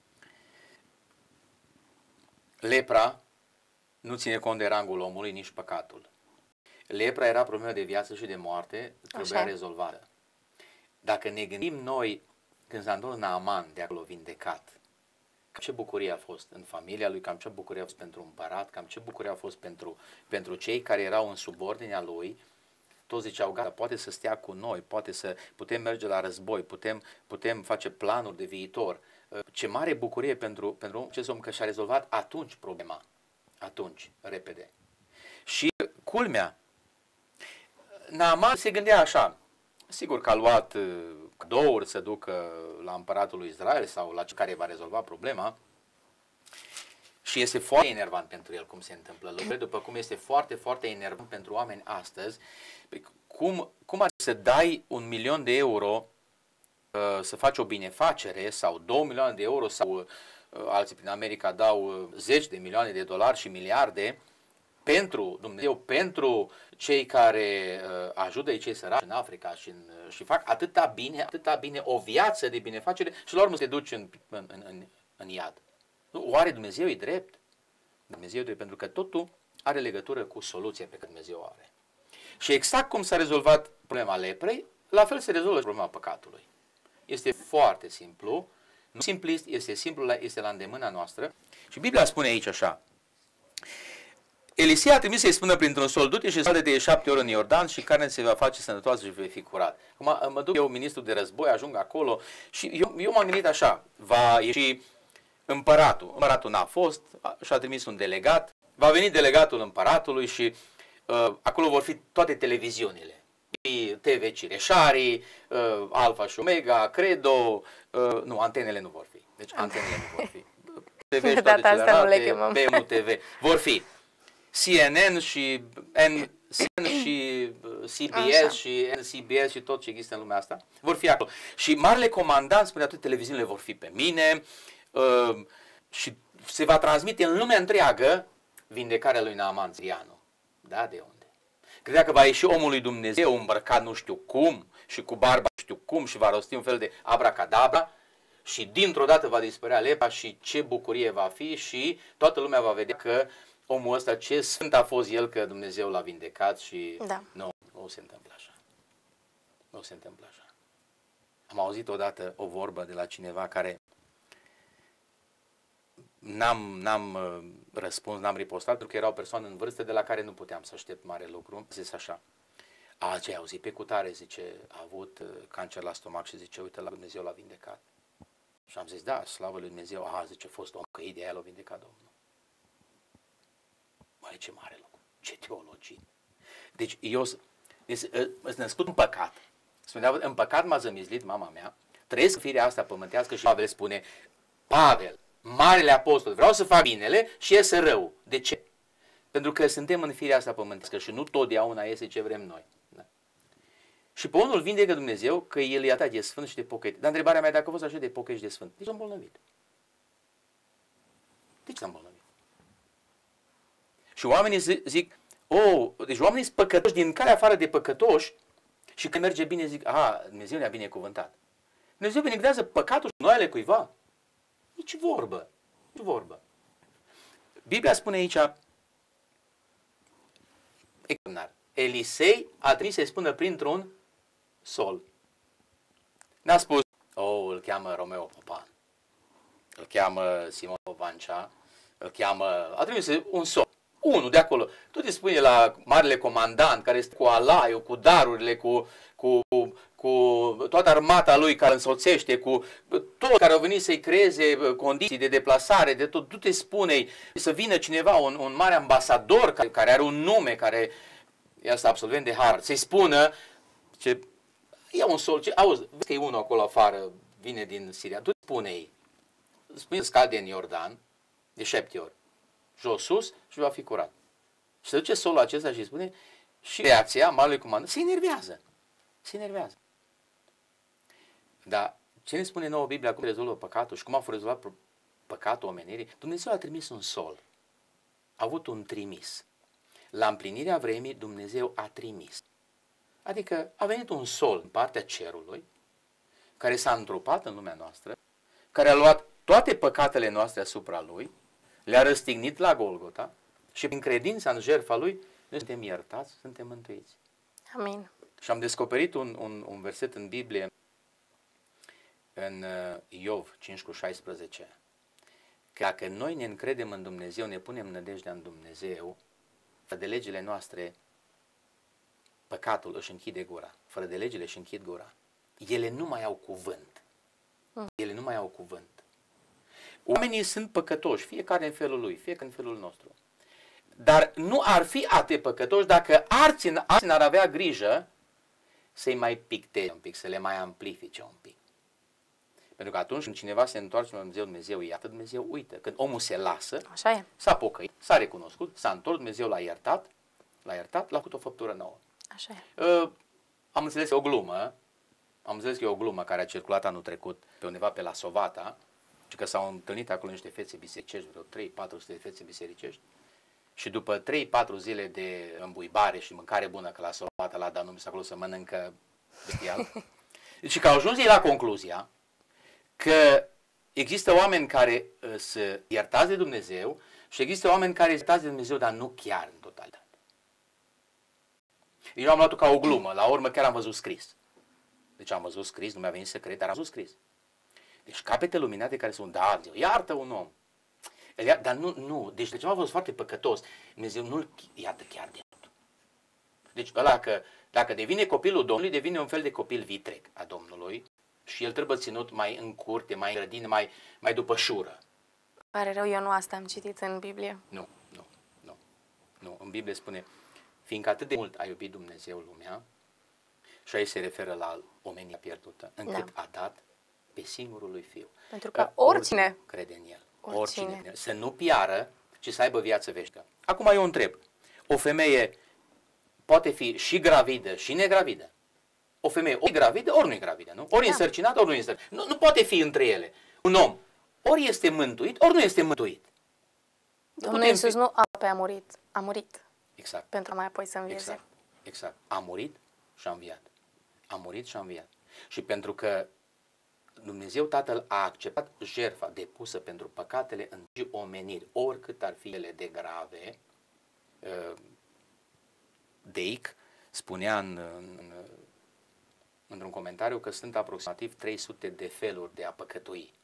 Lepra nu ține cont de rangul omului, nici păcatul. Lepra era problemă de viață și de moarte, trebuia Așa. rezolvată. Dacă ne gândim noi, când s-a întors Naaman de acolo vindecat, cam ce bucurie a fost în familia lui, cam ce bucurie a fost pentru împărat, cam ce bucurie a fost pentru, pentru cei care erau în subordinea lui, toți ziceau, gata, poate să stea cu noi, poate să putem merge la război, putem, putem face planuri de viitor. Ce mare bucurie pentru, pentru acest om că și-a rezolvat atunci problema, atunci, repede. Și culmea, Naaman se gândea așa, sigur că a luat cadouri să ducă la împăratul lui Israel sau la cel care va rezolva problema și este foarte enervant pentru el cum se întâmplă lucrurile, după cum este foarte, foarte enervant pentru oameni astăzi, cum, cum ar să dai un milion de euro să faci o binefacere sau două milioane de euro sau alții prin America dau zeci de milioane de dolari și miliarde pentru Dumnezeu, pentru cei care uh, ajută cei săraci în Africa și, în, uh, și fac atâta bine, atâta bine o viață de binefacere și la urmă se duci în, în, în, în iad. Oare Dumnezeu e drept? Dumnezeu e drept pentru că totul are legătură cu soluția pe care Dumnezeu o are. Și exact cum s-a rezolvat problema leprei, la fel se rezolvă problema păcatului. Este foarte simplu, nu simplist, este simplu, este la îndemâna noastră și Biblia spune aici așa, Elisei a trimis să-i spună printr-un sol, du-te și scalde-te șapte ori în Iordan și carnea se va face sănătoasă și vei fi curat. Acum mă duc eu, ministru de război, ajung acolo și eu, eu m-am gândit așa, va ieși împăratul. Împăratul n-a fost și a trimis un delegat, va veni delegatul împăratului și uh, acolo vor fi toate televiziunile. T V Cireșarii, uh, Alfa și Omega, Credo, uh, nu, antenele nu vor fi. Deci antenele nu vor fi. T V și toate celelalte, B M T V, vor fi. C N N și N C N și C B S Așa. și N C B S și tot ce există în lumea asta, vor fi acolo. Și marele comandant spune atât, televiziunile vor fi pe mine uh, și se va transmite în lumea întreagă vindecarea lui Naaman sirianul. Da, de unde? Credea că va ieși omul lui Dumnezeu îmbrăcat nu știu cum și cu barba nu știu cum și va rosti un fel de abracadabra și dintr-o dată va dispărea lepra și ce bucurie va fi și toată lumea va vedea că omul ăsta, ce sfânt a fost el că Dumnezeu l-a vindecat și da. nu, nu se întâmplă așa. Nu se întâmplă așa. Am auzit odată o vorbă de la cineva care n-am, n-am uh, răspuns, n-am ripostat, pentru că era o persoană în vârstă de la care nu puteam să aștept mare lucru. Zis așa, a, ce ai auzit pe cutare, zice, a avut uh, cancer la stomac și zice, uite, la Dumnezeu l-a vindecat. Și am zis, da, slavă lui Dumnezeu, a, zice, fost om, că de aia l-a vindecat Domnul. Măi, ce mare lucru, ce teologie. Deci eu sunt născut în păcat. Spunea, în păcat m-a zămizlit mama mea, trăiesc firea asta pământească și Pavel spune, Pavel, marele apostol, vreau să fac binele și iese rău. De ce? Pentru că suntem în firea asta pământească și nu totdeauna iese ce vrem noi. Da? Și pe unul vindecă Dumnezeu că el e atât de sfânt și de pocăit. Dar întrebarea mea, dacă a fost așa de pocăit și de sfânt, de ce s-a îmbolnăvit? De ce s-a îmbolnăvit? Și oamenii zic, oh, deci oamenii sunt păcătoși din care afară de păcătoși și când merge bine zic, a, Dumnezeu ne-a binecuvântat. Dumnezeu binecuvântează păcatul și noi ale cuiva. Nici vorbă, nici vorbă. Biblia spune aici, Elisei a trimis să-i spună printr-un sol. N-a spus, oh, îl cheamă Romeo Popan, îl cheamă Simon Vancea, îl cheamă, a trimis un sol. Unul de acolo. Tu te spune la marele comandant care este cu alaiul, cu darurile, cu, cu, cu toată armata lui care însoțește, cu toți care au venit să-i creeze condiții de deplasare, de tot. Tu te spune să vină cineva, un, un mare ambasador care, care are un nume, care este absolvent de har, să-i spună, ce, ia un sol, ce, auzi, vezi că e unul acolo afară, vine din Siria. Tu spune-i, spune scalde în Iordan de șapte ori. Jos, sus și va fi curat. Și se duce solul acesta și îi spune și reacția marelui comandant se enervează. Se enervează. Dar ce ne spune nouă Biblia cum rezolvă păcatul și cum a fost rezolvat păcatul omenirii? Dumnezeu a trimis un sol. A avut un trimis. La împlinirea vremii Dumnezeu a trimis. Adică a venit un sol în partea cerului care s-a întrupat în lumea noastră, care a luat toate păcatele noastre asupra lui, le-a răstignit la Golgota și prin credința în jertfa lui noi suntem iertați, suntem mântuiți. Amin. Și am descoperit un, un, un verset în Biblie, în Iov cinci cu șaisprezece, că dacă noi ne încredem în Dumnezeu, ne punem nădejdea în Dumnezeu, fără de legile noastre, păcatul își închide gura. Fără de legile își închid gura. Ele nu mai au cuvânt. Ele nu mai au cuvânt. Oamenii sunt păcătoși, fiecare în felul lui, fiecare în felul nostru. Dar nu ar fi atât păcătoși dacă alții n-ar avea grijă să-i mai picteze un pic, să le mai amplifice un pic. Pentru că atunci când cineva se întoarce la Dumnezeu, Dumnezeu iată, Dumnezeu uită. Când omul se lasă, s-a pocăit, s-a recunoscut, s-a întors, Dumnezeu l-a iertat, l-a iertat, l-a făcut o făptură nouă. Așa e. Uh, am înțeles că e o glumă, am înțeles că e o glumă care a circulat anul trecut pe undeva pe la Sovata, și că s-au întâlnit acolo niște fețe bisericești, vreo trei patru sute de fețe bisericești, și după trei patru zile de îmbuibare și mâncare bună, că la Sovata, la Danube, s acolo să mănâncă bestial, deci că au ajuns ei la concluzia că există oameni care uh, se iertați de Dumnezeu și există oameni care se iertați de Dumnezeu, dar nu chiar în totalitate. Eu am luat-o ca o glumă, la urmă chiar am văzut scris. Deci am văzut scris, nu mi-a venit să cred, dar am văzut scris. Deci capete luminate care sunt, da, Dumnezeu, iartă un om. El ia, dar nu, nu, deci de ceva a fost foarte păcătos. Dumnezeu nu-l iată chiar de tot. Deci ăla că, dacă devine copilul Domnului, devine un fel de copil vitreg a Domnului și el trebuie ținut mai în curte, mai în grădină, mai, mai după șură. Pare rău, eu nu asta am citit în Biblie. Nu, nu, nu. Nu, în Biblie spune, fiindcă atât de mult a iubit Dumnezeu lumea, și aici se referă la omenia pierdută, încât da. a dat pe singurul lui Fiu. Pentru că oricine, oricine crede în El, oricine. oricine, să nu piară, ci să aibă viață veșnică. Acum eu întreb, o femeie poate fi și gravidă și negravidă? O femeie ori gravidă, ori nu e gravidă, nu? Ori da. însărcinată, ori nu e însărcinată. Nu, nu poate fi între ele. Un om ori este mântuit, ori nu este mântuit. Domnul Iisus fi... nu a, a murit, a murit. Exact. Pentru a mai apoi să învieze. Exact. Exact. A murit și a înviat. A murit și a înviat. Și pentru că Dumnezeu Tatăl a acceptat jertfa depusă pentru păcatele întregii omeniri, oricât ar fi ele de grave, Deic spunea în, în, într-un comentariu că sunt aproximativ trei sute de feluri de a păcătui.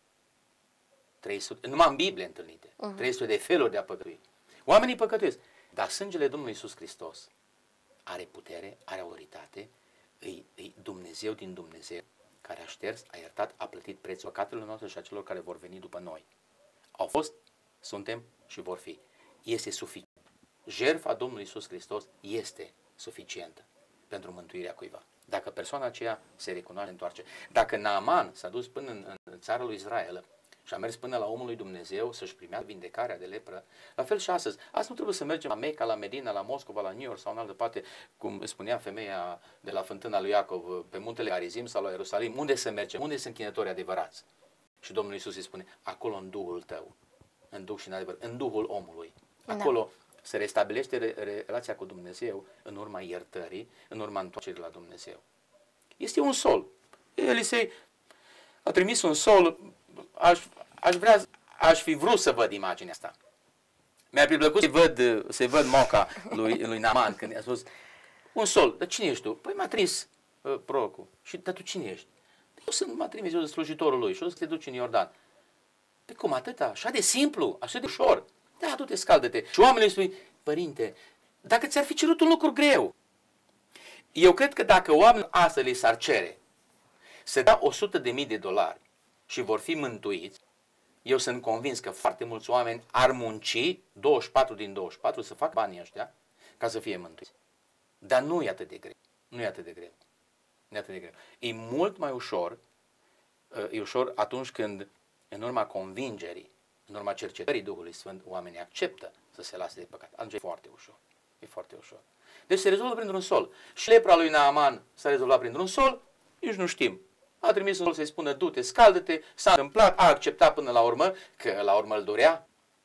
trei sute, numai în Biblie întâlnite. Uh-huh. trei sute de feluri de a păcătui. Oamenii păcătuiesc. Dar sângele Domnului Iisus Hristos are putere, are autoritate, îi, îi Dumnezeu din Dumnezeu, care a șters, a iertat, a plătit prețul păcatelor noastre și a celor care vor veni după noi. Au fost, suntem și vor fi. Este suficient. Jertfa Domnului Iisus Hristos este suficientă pentru mântuirea cuiva. Dacă persoana aceea se recunoaște, întoarce. Dacă Naaman s-a dus până în, în țara lui Israel și a mers până la omul lui Dumnezeu să-și primească vindecarea de lepră, la fel și astăzi. Azi nu trebuie să mergem la Mecca, la Medina, la Moscova, la New York sau în altă parte, cum spunea femeia de la fântâna lui Iacov, pe muntele Arizim sau la Ierusalim. Unde să mergem? Unde sunt închinătorii adevărați? Și Domnul Iisus îi spune, acolo în Duhul tău, în Duh și în adevăr, în Duhul omului. Acolo da. se restabilește re- relația cu Dumnezeu în urma iertării, în urma întoarcerii la Dumnezeu. Este un sol. Elisei a trimis un sol, aș, aș, vrea, aș fi vrut să văd imaginea asta. Mi-ar fi plăcut să văd, să văd moca lui, lui Naaman când i-a spus, un sol, dar cine ești tu? Păi m-a trimis uh, prorocul. Și dar tu cine ești? Eu sunt, m-a trimis, eu sunt slujitorul lui și o să te duci în Iordan. Păi cum atâta? Așa de simplu, așa de ușor. Da, du-te, scaldă-te. Și oamenii îi spui, părinte, dacă ți-ar fi cerut un lucru greu, eu cred că dacă oamenii astăzi li s-ar cere să dea o sută de mii de dolari și vor fi mântuiți, eu sunt convins că foarte mulți oameni ar munci douăzeci și patru din douăzeci și patru să facă banii ăștia ca să fie mântuiți. Dar nu e atât de greu. Nu e atât de greu. Nu e atât de greu. E mult mai ușor, e ușor atunci când, în urma convingerii, în urma cercetării Duhului Sfânt, oamenii acceptă să se lase de păcat. Atunci e foarte ușor. E foarte ușor. Deci se rezolvă printr-un sol. Și lepra lui Naaman s-a rezolvat printr-un sol, nici nu știm. A trimis un sol să-i spună, du-te, scaldă-te, s-a întâmplat, a acceptat până la urmă, că la urmă îl dorea.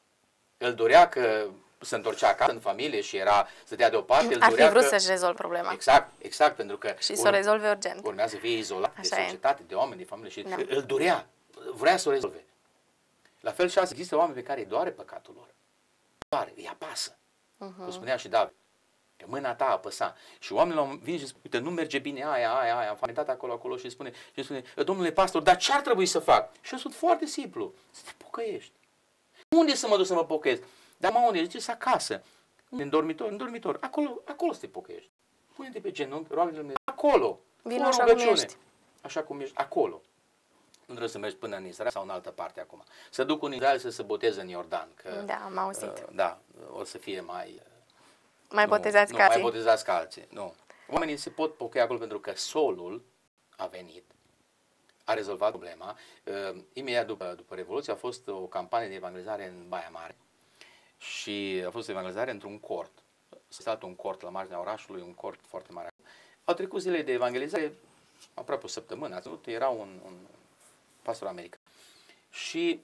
Îl dorea că se întorcea acasă în familie și era, stătea deoparte. Ar fi vrut că... să-și rezolve problema. Exact, exact, pentru că și să o rezolve urgent. Urmează să fie izolat de societate, e. de oameni, de familie și da. îl dorea, vrea să o rezolve. La fel și asta, există oameni pe care îi doare păcatul lor. Doare, îi apasă. Uh-huh. Cum spunea și David. Că mâna ta apăsa. Și oamenii vin și spun, uite, nu merge bine aia, aia, aia, am famentat acolo, acolo și spune, și spune, domnule pastor, dar ce ar trebui să fac? Și eu sunt foarte simplu, să te pocăiești. Unde să mă duc să mă pocăiesc? Dar mă, unde? Zice, acasă. În dormitor, în dormitor. Acolo, acolo să te pocăiești. Pune-te pe genunchi, roagă-te Dumnezeu. Acolo. Vino așa cum ești. Așa cum ești, acolo. Nu trebuie să mergi până în Israel sau în altă parte acum. Să duc în Israel să se boteze în Iordan. Că, da, am auzit. Uh, da, o să fie mai... Mai botezați nu, ca alții. Nu, mai botezați ca alții. Nu. Oamenii se pot pocăi acolo pentru că solul a venit, a rezolvat problema. Uh, imediat după, după Revoluție a fost o campanie de evangelizare în Baia Mare și a fost o evangelizare într-un cort. S-a stat un cort la marginea orașului, un cort foarte mare. Au trecut zile de evangelizare, aproape o săptămână, ați văzut, era un, un pastor american. Și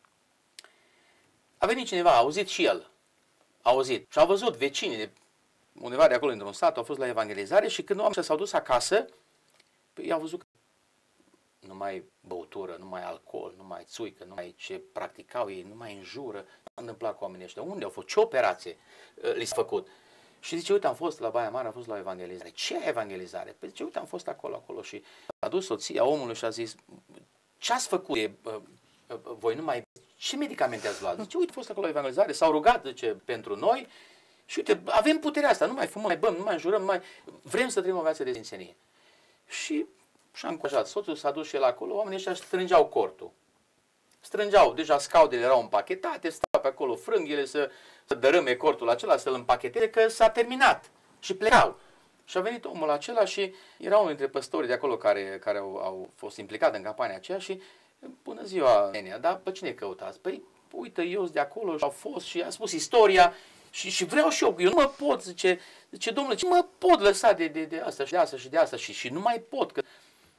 a venit cineva, a auzit și el, a auzit și a văzut vecinii de undeva de acolo, într-un sat, au fost la evangelizare și când oamenii s-au dus acasă, i au văzut că nu mai băutură, nu mai alcool, nu mai țuică, nu mai ce practicau ei, nu mai înjură. Ce s-a întâmplat cu oamenii ăștia? Unde au fost? Ce operație uh, li s-a făcut? Și zice, uite, am fost la Baia Mare, am fost la evangelizare. Ce evangelizare? Păi zice, uite, am fost acolo, acolo și a dus soția omului și a zis, ce ați făcut? E, uh, uh, voi nu mai ce medicamente ați luat? Zice, uite, a fost acolo la evangelizare, s-au rugat, zice, pentru noi și uite, avem puterea asta, nu mai fumăm, mai băm, nu mai înjurăm, nu mai... vrem să trăim o viață de sfințenie. Și și-a încurajat. Soțul s-a dus și el acolo, oamenii ăștia strângeau cortul. Strângeau, deja scaudele erau împachetate, stau pe acolo frânghile să, să dărâme cortul acela, să-l împacheteze, că s-a terminat. Și plecau. Și a venit omul acela și era unul dintre păstorii de acolo care, care au, au fost implicat în campania aceea și bună ziua, Nenia, dar pe cine căutați? Păi, uite, eu sunt de acolo și au fost și a spus istoria și, și vreau și eu, eu nu mă pot, zice, zice domnule, ce mă pot lăsa de, de, de asta și de asta și de asta și, și nu mai pot, că...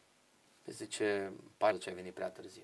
Zice, pare ce ai venit prea târziu.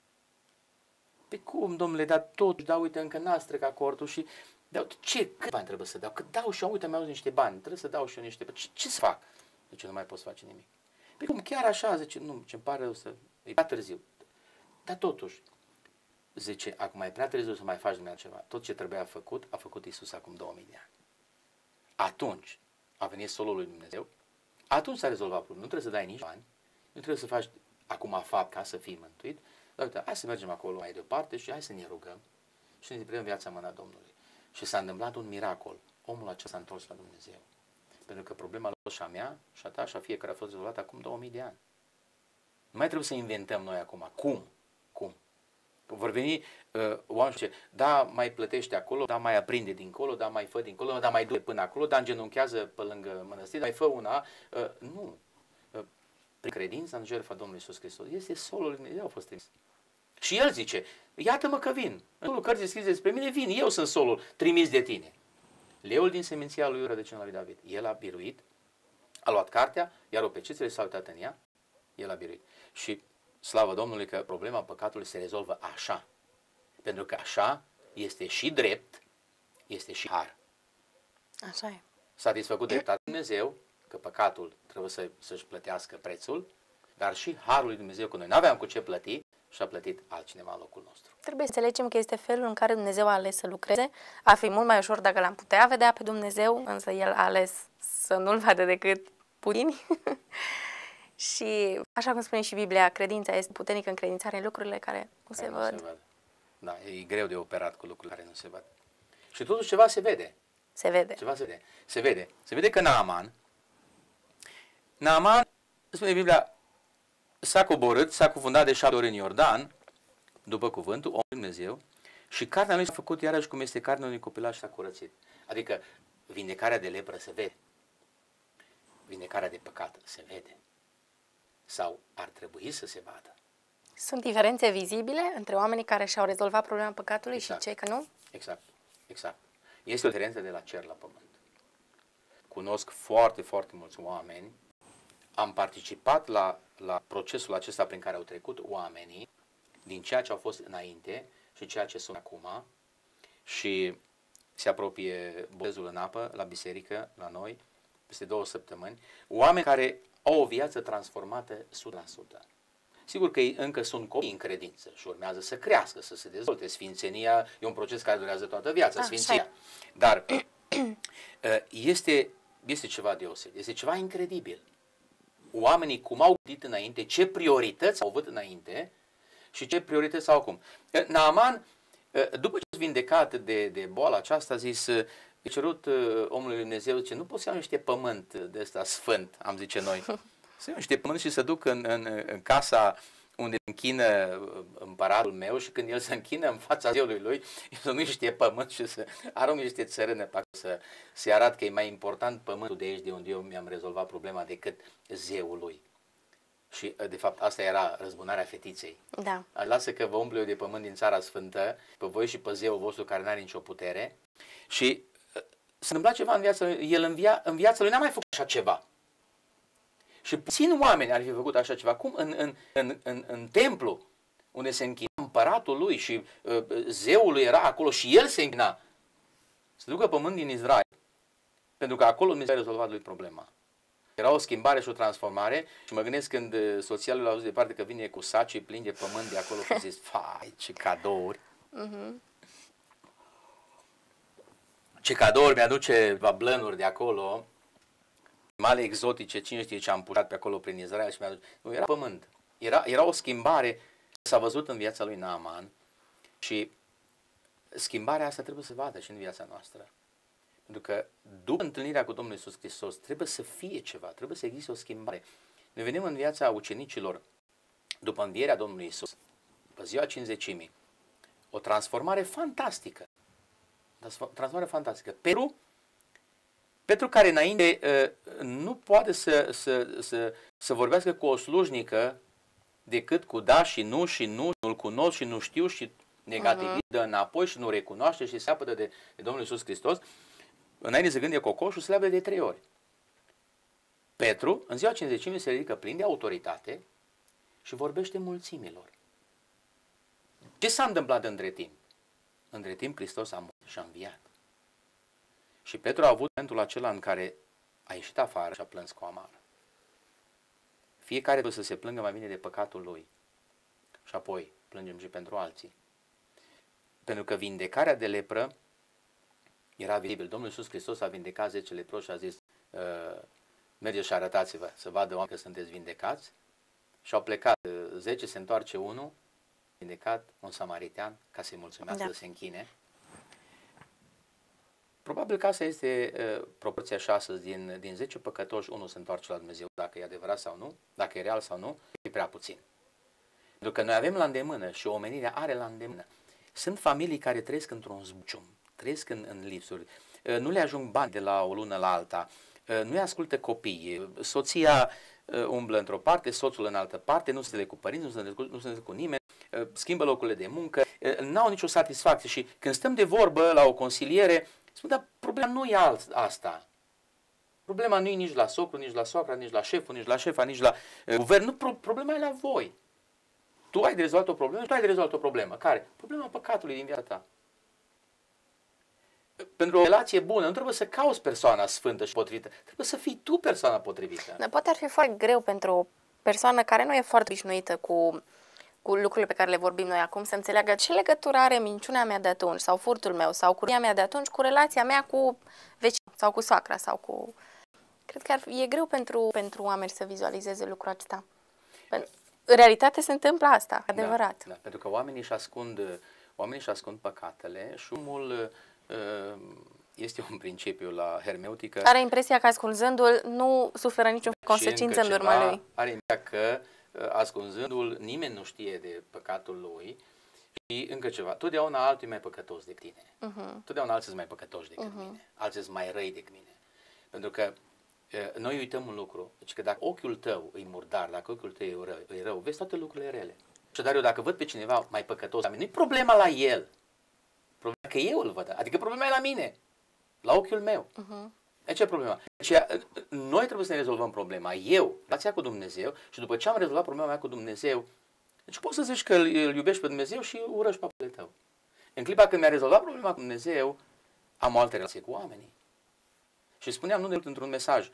Pe cum, domnule, dar tot, dar uite, încă n-a stricat acordul și dau, ce, cât bani trebuie să dau? Că dau și eu, uite, mi-au niște bani, trebuie să dau și eu niște bani. Ce, ce să fac? Zice, nu mai poți face nimic. Pe cum, chiar așa, zice, nu, ce-mi pare rău să, e prea târziu. Dar totuși, zice, acum e prea târziu să mai faci dumneavoastră ceva. Tot ce trebuia făcut, a făcut Iisus acum două mii de ani. Atunci a venit solul lui Dumnezeu, atunci s-a rezolvat problemul. Nu trebuie să dai nici bani, nu trebuie să faci acum fapt ca să fii mântuit, dar uite, hai să mergem acolo mai departe și hai să ne rugăm și să ne privim viața în mâna Domnului. Și s-a întâmplat un miracol. Omul acesta s-a întors la Dumnezeu. Pentru că problema lui și a mea și a ta și a fiecare a fost rezolvată acum două mii de ani. Nu mai trebuie să inventăm noi acum. Cum? Cum? Că vor veni uh, oameni și zice, da, mai plătește acolo, da, mai aprinde dincolo, da, mai fă dincolo, da, mai du până acolo, da, îngenunchează pe lângă mănăstire, da, mai fă una. Uh, nu. Uh, prin credința în jertfa Domnului Iisus Hristos. Este solul lui Dumnezeu a fost trimis. Și el zice, iată-mă că vin. În solul cărții scrise despre mine, vin, eu sunt solul trimis de tine. Leul din seminția lui rădăcina lui David. El a biruit, a luat cartea, iar opecițele s-au uitat în ea, el a biruit. Și slavă Domnului că problema păcatului se rezolvă așa. Pentru că așa este și drept, este și har. Așa e. Satisfăcut dreptatea lui Dumnezeu, că păcatul trebuie să, să-și plătească prețul, dar și harul lui Dumnezeu, că noi nu aveam cu ce plăti și a plătit altcineva în locul nostru. Trebuie să înțelegem că este felul în care Dumnezeu a ales să lucreze. Ar fi mult mai ușor dacă l-am putea vedea pe Dumnezeu, însă El a ales să nu-L vadă decât puțini. Și, așa cum spune și Biblia, credința este puternică în credințare în lucrurile care nu care se, nu văd. se văd. Da, e greu de operat cu lucrurile care nu se văd. Și totuși ceva se vede. Se vede. Ceva se vede. Se vede. Se vede că Naaman, Naaman, spune Biblia, s-a coborât, s-a cufundat de șapte ori în Iordan, după cuvântul, omul Dumnezeu, și carnea lui s-a făcut iarăși cum este carnea unui copilaș și s-a curățit. Adică vindecarea de lepră se vede. Vindecarea de păcat se vede. Sau ar trebui să se vadă. Sunt diferențe vizibile între oamenii care și-au rezolvat problema păcatului exact. Și cei care nu? Exact, exact. Este o diferență de la cer la pământ. Cunosc foarte, foarte mulți oameni. Am participat la, la procesul acesta prin care au trecut oamenii din ceea ce au fost înainte și ceea ce sunt acum și se apropie botezul în apă la biserică, la noi, peste două săptămâni. Oameni care au o viață transformată o sută la sută. Sigur că ei încă sunt copii în credință și urmează să crească, să se dezvolte. Sfințenia e un proces care durează toată viața, ah, sfințenia. Dar este, este ceva deosebit, este ceva incredibil. Oamenii cum au gândit înainte, ce priorități au avut înainte și ce priorități au acum. Naaman, după ce a vindecat de, de boala aceasta, a zis, a cerut omului lui Dumnezeu, zice, nu poți să iau niște pământ de ăsta sfânt, am zice noi, să iau niște pământ și să duc în, în, în casa unde închină împăratul meu și când el se închină în fața zeului lui, să nu niște pământ și să arunc niște țărână pe acolo, să se arată că e mai important pământul de aici de unde eu mi-am rezolvat problema decât zeul lui. Și de fapt asta era răzbunarea fetiței. Da. Lasă că vă umplu eu de pământ din țara sfântă, pe voi și pe zeul vostru care n-are nicio putere. Și se întâmpla ceva în viața lui, el în, via, în viața lui n-a mai făcut așa ceva. Și puțini oameni ar fi făcut așa ceva. Cum în, în, în, în, în templu, unde se închina împăratul lui și uh, zeul lui era acolo și el se închina, să ducă pământ din Israel, pentru că acolo Dumnezeu a rezolvat lui problema. Era o schimbare și o transformare și mă gândesc când soția lui l-a văzut departe că vine cu sacii plini de pământ de acolo și a zis, fai, ce cadouri! Uh-huh. Ce cadouri mi-aduce blănuri de acolo, animale exotice, cine știe ce am pușat pe acolo prin Israel și mi-aduce. Nu, era pământ. Era, era o schimbare, s-a văzut în viața lui Naaman Și schimbarea asta trebuie să vadă și în viața noastră. Pentru că după întâlnirea cu Domnul Iisus Hristos trebuie să fie ceva, trebuie să existe o schimbare. Ne vedem în viața ucenicilor, după învierea Domnului Iisus, pe ziua Cincizecimii, o transformare fantastică. O transformare fantastică. Petru, Petru care înainte nu poate să, să, să, să vorbească cu o slujnică decât cu da și nu și nu, nu-L cunosc și nu știu și negativist, uh-huh. dă înapoi și nu recunoaște și se apădă de, de Domnul Iisus Hristos, înainte să gânde cocoșul, se leapă de trei ori. Petru, în ziua Cincizecimii, se ridică plin de autoritate și vorbește mulțimilor. Ce s-a întâmplat între timp? Între timp Hristos a murit și a înviat. Și Petru a avut momentul acela în care a ieșit afară și a plâns cu amară. Fiecare trebuie să se plângă mai bine de păcatul lui. Și apoi plângem și pentru alții. Pentru că vindecarea de lepră era vizibil. Domnul Iisus Hristos a vindecat zece leproși și a zis, mergeți și arătați-vă să vadă oameni că sunteți vindecați. Și au plecat. zece, se întoarce unul, vindecat, un samaritean, ca să-i mulțumească, da. Să se închine. Probabil că asta este uh, proporția și astăzi, din, din zece păcătoși, unul se întoarce la Dumnezeu, dacă e adevărat sau nu, dacă e real sau nu, e prea puțin. Pentru că noi avem la îndemână și omenirea are la îndemână. Sunt familii care trăiesc într-un zbucium, trăiesc în, în lipsuri, uh, nu le ajung bani de la o lună la alta, uh, nu-i ascultă copiii, soția uh, umblă într-o parte, soțul în altă parte, nu se le cu părinți, nu se le cu, nu se le cu nimeni, uh, schimbă locurile de muncă, uh, n-au nicio satisfacție și când stăm de vorbă la o consiliere, spun, dar problema nu e asta. Problema nu e nici la socru, nici la soacra, nici la șeful, nici la șefa, nici la uh, guvern. Nu, pro- problema e la voi. Tu ai de rezolvat o problemă, tu ai de rezolvat o problemă. Care? Problema păcatului din viața ta. Pentru o relație bună, nu trebuie să cauți persoana sfântă și potrivită. Trebuie să fii tu persoana potrivită. Dar poate ar fi foarte greu pentru o persoană care nu e foarte obișnuită cu... cu lucrurile pe care le vorbim noi acum, să înțeleagă ce legătură are minciunea mea de atunci, sau furtul meu, sau curia mea de atunci, cu relația mea cu vecinul, sau cu soacra, sau cu... Cred că ar fi, e greu pentru, pentru oameni să vizualizeze lucrul acesta. În realitate se întâmplă asta, adevărat. Da, da, pentru că oamenii își ascund, oamenii își ascund păcatele și omul uh, este un principiu la hermeutică. Are impresia că ascultându-l nu suferă niciun consecință în urma lui. Are impresia că ascunzându-l, nimeni nu știe de păcatul lui și încă ceva. Totdeauna altul e mai păcătos decât tine. Uh-huh. Totdeauna alții sunt mai păcătoși decât uh-huh. mine. Alții sunt mai răi decât mine. Pentru că e, noi uităm un lucru. Deci că dacă ochiul tău e murdar, dacă ochiul tău e rău, e rău vezi toate lucrurile rele. Și dar eu dacă văd pe cineva mai păcătos la mine, nu e problema la el. Problema că eu îl văd. Adică problema e la mine. La ochiul meu. Uh-huh. Deci ce e problema? Deci, noi trebuie să ne rezolvăm problema. Eu, relația cu Dumnezeu, și după ce am rezolvat problema mea cu Dumnezeu, deci poți să zici că îl iubești pe Dumnezeu și urăști papele tău. În clipa când mi-a rezolvat problema cu Dumnezeu, am o altă relație cu oamenii. Și spuneam, nu de mult într-un mesaj,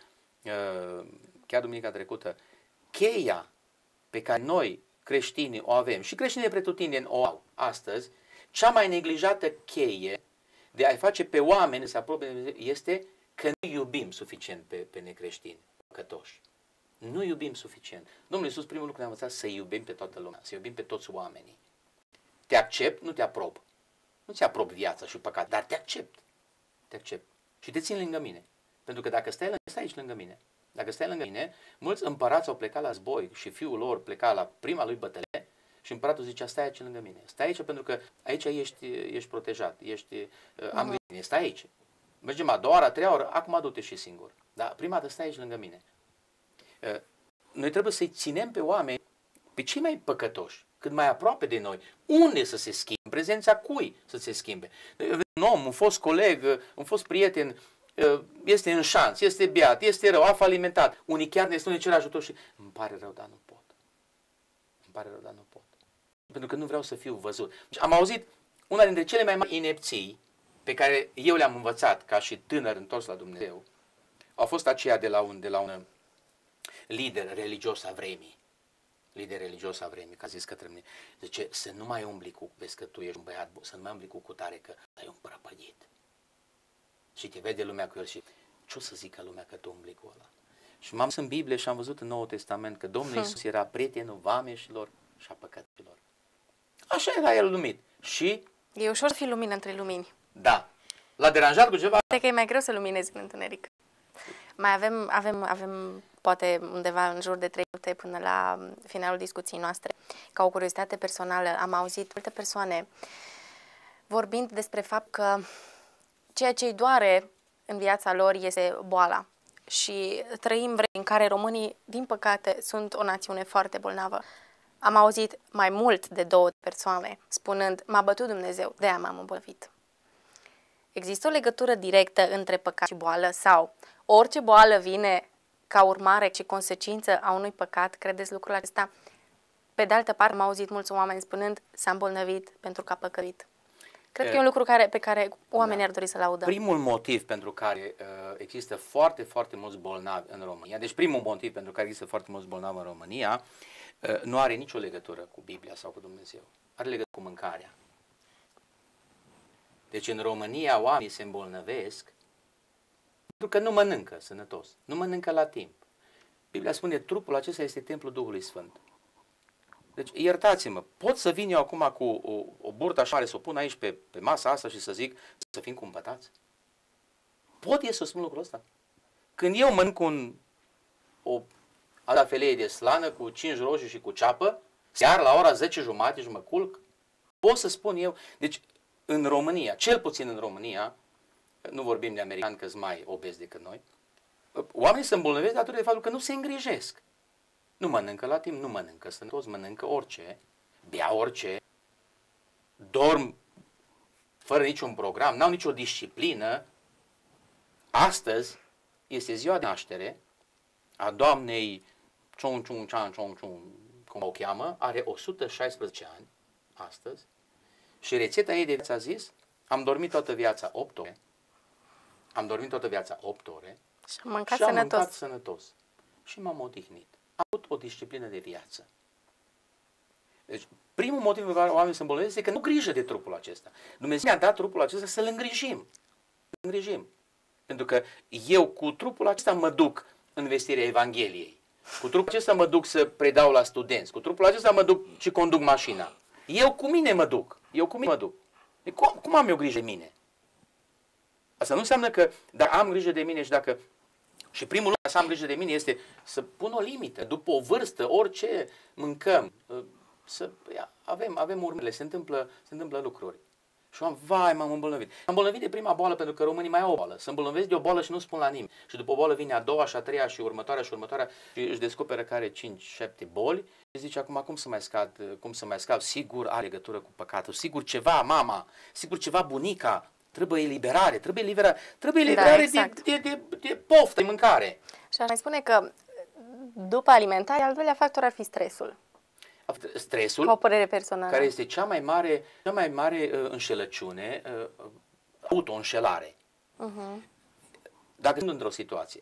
chiar duminica trecută, cheia pe care noi, creștinii, o avem, și creștinii pretutindeni o au astăzi, cea mai neglijată cheie de a-i face pe oameni să se apropie de Dumnezeu este că nu iubim suficient pe, pe necreștini, păcătoși. Nu iubim suficient. Domnul Iisus, primul lucru ne-a învățat să iubim pe toată lumea, să iubim pe toți oamenii. Te accept, nu te aprob. Nu ți aprob viața și păcat, dar te accept. Te accept. Și te țin lângă mine. Pentru că dacă stai, lângă, stai aici lângă mine. Dacă stai lângă mine, mulți împărați au plecat la zboi și fiul lor pleca la prima lui bătălie și împăratul zicea, stai aici lângă mine. Stai aici pentru că aici ești, ești protejat, ești, uh, am grijă, stai aici. Mergem a doua oră, a treia oră, acum du-te și singur. Dar prima dată stai aici lângă mine. Uh, noi trebuie să-i ținem pe oameni, pe cei mai păcătoși, cât mai aproape de noi. Unde să se schimbe? În prezența cui să se schimbe? Un om, un fost coleg, un fost prieten, este în șanț, este beat, este rău, a falimentat. Unii chiar ne spune cer ajutor și îmi pare rău, dar nu pot. Îmi pare rău, dar nu pot. Pentru că nu vreau să fiu văzut. Am auzit una dintre cele mai mari inepții pe care eu le-am învățat ca și tânăr întors la Dumnezeu. A fost aceea de la un, de la un lider religios a vremii. Lider religios a vremii, că a zis către mine, zice, să nu mai umbli cu, vezi că tu ești un băiat bun, să nu mai umbli cu cutare, că ai un prăpădit. Și te vede lumea cu el și ce o să zică lumea că tu umbli cu ăla? Și m-am dus în Biblie și am văzut în Noul Testament că Domnul Iisus era prietenul vameșilor și a păcăților. Așa era el numit. și... E ușor să fii lumină între lumini. Da. L-a deranjat cu ceva? Poate că e mai greu să luminezi în întuneric. Mai avem, avem, avem poate undeva în jur de trei minute până la finalul discuției noastre. Ca o curiozitate personală, am auzit multe persoane vorbind despre fapt că ceea ce îi doare în viața lor este boala. Și trăim vremi în care românii, din păcate, sunt o națiune foarte bolnavă. Am auzit mai mult de două persoane spunând, m-a bătut Dumnezeu, de-aia m-am îmbolnăvit. Există o legătură directă între păcat și boală sau orice boală vine ca urmare și consecință a unui păcat? Credeți lucrul acesta? Pe de altă parte, am auzit mulți oameni spunând, s-a îmbolnăvit pentru că a păcălit. Cred e, că e un lucru care, pe care oamenii da. ar dori să-l audă. Primul motiv pentru care uh, există foarte, foarte mulți bolnavi în România, deci primul motiv pentru care există foarte mulți bolnavi în România, uh, nu are nicio legătură cu Biblia sau cu Dumnezeu. Are legătură cu mâncarea. Deci în România oamenii se îmbolnăvesc pentru că nu mănâncă sănătos, nu mănâncă la timp. Biblia spune, trupul acesta este templul Duhului Sfânt. Deci, iertați-mă, pot să vin eu acum cu o, o burtă așa mare, să o pun aici pe, pe masa asta și să zic să fim cumpătați? Pot eu să spun lucrul ăsta? Când eu mănânc un, o ala felie de slană cu cinci roșii și cu ceapă, seara la ora zece jumate și mă culc, pot să spun eu, deci în România, cel puțin în România, nu vorbim de americani că sunt mai obezi decât noi, oamenii se îmbolnăvesc datorită de faptul că nu se îngrijesc. Nu mănâncă la timp, nu mănâncă sănătos, mănâncă orice, bea orice, dorm fără niciun program, n-au nicio disciplină. Astăzi este ziua de naștere a doamnei Chong Chung Chan Chong Chung, cum o cheamă, are o sută șaisprezece ani astăzi și rețeta ei de viață a zis, am dormit toată viața opt ore, am dormit toată viața opt ore și am mâncat, și am sănătos. mâncat sănătos și m-am odihnit. Am avut o disciplină de viață. Deci, primul motiv pentru care oamenii se îmbolnăvesc este că nu grijă de trupul acesta. Dumnezeu ne-a dat trupul acesta să-l îngrijim. Să îngrijim. Pentru că eu cu trupul acesta mă duc în vestirea Evangheliei. Cu trupul acesta mă duc să predau la studenți. Cu trupul acesta mă duc și conduc mașina. Eu cu mine mă duc. Eu cu mine mă duc. E, cum, cum am eu grijă de mine? Asta nu înseamnă că dacă am grijă de mine și dacă... Și primul lucru să am grijă de mine este să pun o limită. După o vârstă, orice mâncăm, să avem, avem urmele, se întâmplă, se întâmplă lucruri. Și am, vai, m-am îmbolnăvit. M-am îmbolnăvit de prima boală pentru că românii mai au o boală. Se îmbolnăvesc de o boală și nu spun la nimeni. Și după o boală vine a doua și a treia și următoarea și următoarea și își descoperă că are cinci șapte boli și zice acum cum să mai scad, cum să mai scad? Sigur are legătură cu păcatul, sigur ceva mama, sigur ceva bunica. Trebuie eliberare, trebuie eliberare, trebuie eliberare da, exact. de, de, de, de poftă, de mâncare. Și aș mai spune că după alimentare, al doilea factor ar fi stresul. Stresul, ca o părere personală, care este cea mai mare, cea mai mare uh, înșelăciune, uh, auto-înșelare. Uh-huh. Dacă sunt într-o situație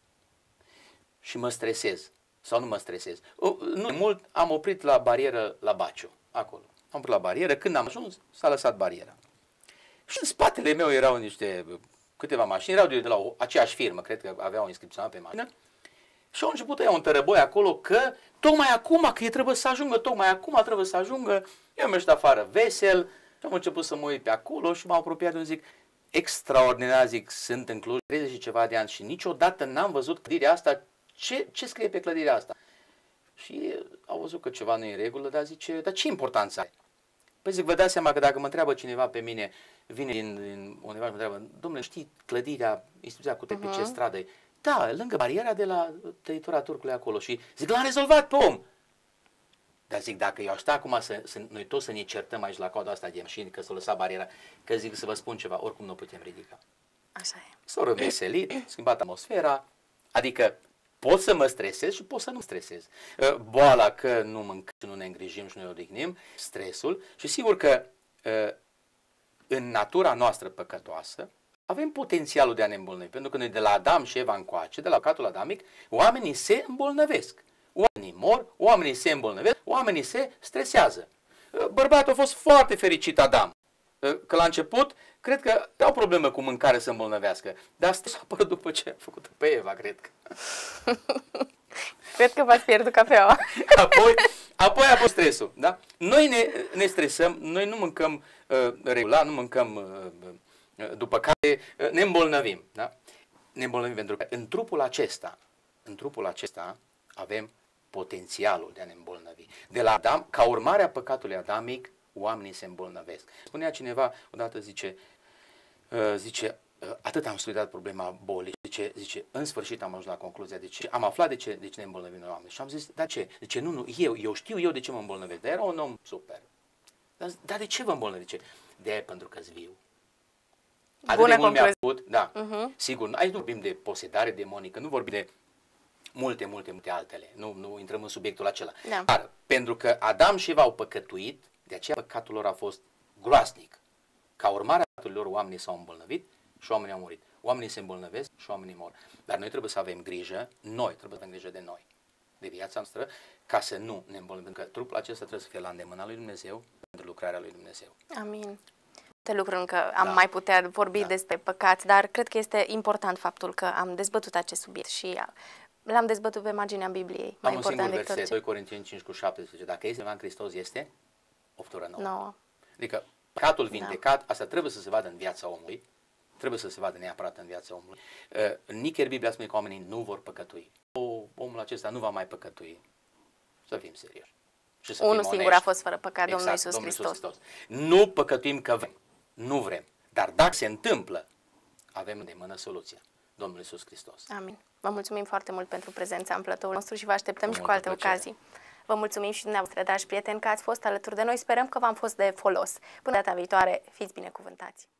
și mă stresez sau nu mă stresez, uh, nu mult am oprit la barieră la Baciu, acolo. Am oprit la barieră, când am ajuns s-a lăsat bariera. Și în spatele meu erau niște, câteva mașini, erau de la o, aceeași firmă, cred că aveau inscripționat pe mașină. Și au început ea un tărăboi acolo că tocmai acum, că e trebuie să ajungă, tocmai acum trebuie să ajungă. Eu am ieșit afară vesel și am început să mă uit pe acolo și m-am apropiat de un zic, extraordinar, zic, sunt în Cluj, treizeci și ceva de ani și niciodată n-am văzut clădirea asta, ce, ce scrie pe clădirea asta? Și au văzut că ceva nu e în regulă, dar zice, dar ce importanță are? Păi zic, vă dați seama că dacă mă întreabă cineva pe mine, vine din, din undeva și mă întreabă, domnule, știi clădirea, instituția cu pe ce stradă e? Da, lângă bariera de la tăitura Turcului acolo. Și zic, l-am rezolvat pe om. Dar zic, dacă eu aș sta acum să, să, noi toți să ne certăm aici la coada asta de mașini, că s-a lăsat bariera, că zic să vă spun ceva, oricum nu putem ridica. Așa e. S-a răveselit, schimbat atmosfera, adică pot să mă stresez și pot să nu mă stresez. Boala că nu mâncăm, nu ne îngrijim și nu ne odihnim, stresul și sigur că în natura noastră păcătoasă avem potențialul de a ne îmbolnăvi, pentru că noi de la Adam și Eva încoace, de la păcatul adamic, oamenii se îmbolnăvesc. Oamenii mor, oamenii se îmbolnăvesc, oamenii se stresează. Bărbatul a fost foarte fericit, Adam, că la început, cred că au problemă cu mâncare să îmbolnăvească, dar asta s-a apărut după ce a făcut pe Eva, cred că. Cred că v-ați pierdut cafeaua. Apoi, Apoi apoi stresul, da? Noi ne, ne stresăm, noi nu mâncăm uh, regulat, nu mâncăm uh, după care uh, ne îmbolnăvim, da? Ne îmbolnăvim pentru că în trupul acesta, în trupul acesta avem potențialul de a ne îmbolnăvi. De la Adam, ca urmare a păcatului adamic, oamenii se îmbolnăvesc. Spunea cineva, odată zice, uh, zice, uh, atât am studiat problema bolii, zice, zice, în sfârșit am ajuns la concluzia, de ce, am aflat de ce, de ce ne îmbolnăvim noi oameni. Și am zis, dar ce? Zice, nu, nu, eu, eu știu eu de ce mă îmbolnăvesc, dar era un om super. Dar, dar de ce vă îmbolnăviți? Zice, de aia pentru că-s viu. Atât Bună de mult mi-a concluzie. plăcut, da, Uh-huh. sigur, aici nu vorbim de posedare demonică, nu vorbim de multe, multe, multe altele, nu, nu intrăm în subiectul acela. Da. Dar, pentru că Adam și Eva au păcătuit, de aceea păcatul lor a fost groaznic. Ca urmare a păcatului lor, oamenii s-au îmbolnăvit și oamenii au murit. Oamenii se îmbolnăvesc și oamenii mor. Dar noi trebuie să avem grijă, noi trebuie să avem grijă de noi, de viața noastră, ca să nu ne îmbolnăvim, că trupul acesta trebuie să fie la îndemâna lui Dumnezeu, pentru lucrarea lui Dumnezeu. Amin. Te lucruri încă am Da. mai putea vorbi Da. despre păcat, dar cred că este important faptul că am dezbătut acest subiect și l-am dezbătut pe marginea Bibliei. Mai Am un singur important decât verset, orice. doi Corinteni cinci cu șaptesprezece. Dacă este ceva în Hristos, este o făptură nouă. Nouă. Adică păcatul vindecat, asta trebuie să se vadă în viața omului, trebuie să se vadă neapărat în viața omului. Uh, nicăieri Biblia spune că oamenii nu vor păcătui. O, omul acesta nu va mai păcătui. Să fim serioși. Și să Unul fim singur onești. a fost fără păcat, Domnul Exact, Iisus Domnul Hristos. Iisus Hristos. Nu păcătuim că vrem. Nu vrem. Dar dacă se întâmplă, avem de mână soluția. Domnul Iisus Hristos. Amin. Vă mulțumim foarte mult pentru prezența în platoul nostru și vă așteptăm Cu și cu multă alte plăcere. ocazii. Vă mulțumim și dumneavoastră, dragi prieteni, că ați fost alături de noi. Sperăm că v-am fost de folos. Până data viitoare, fiți binecuvântați!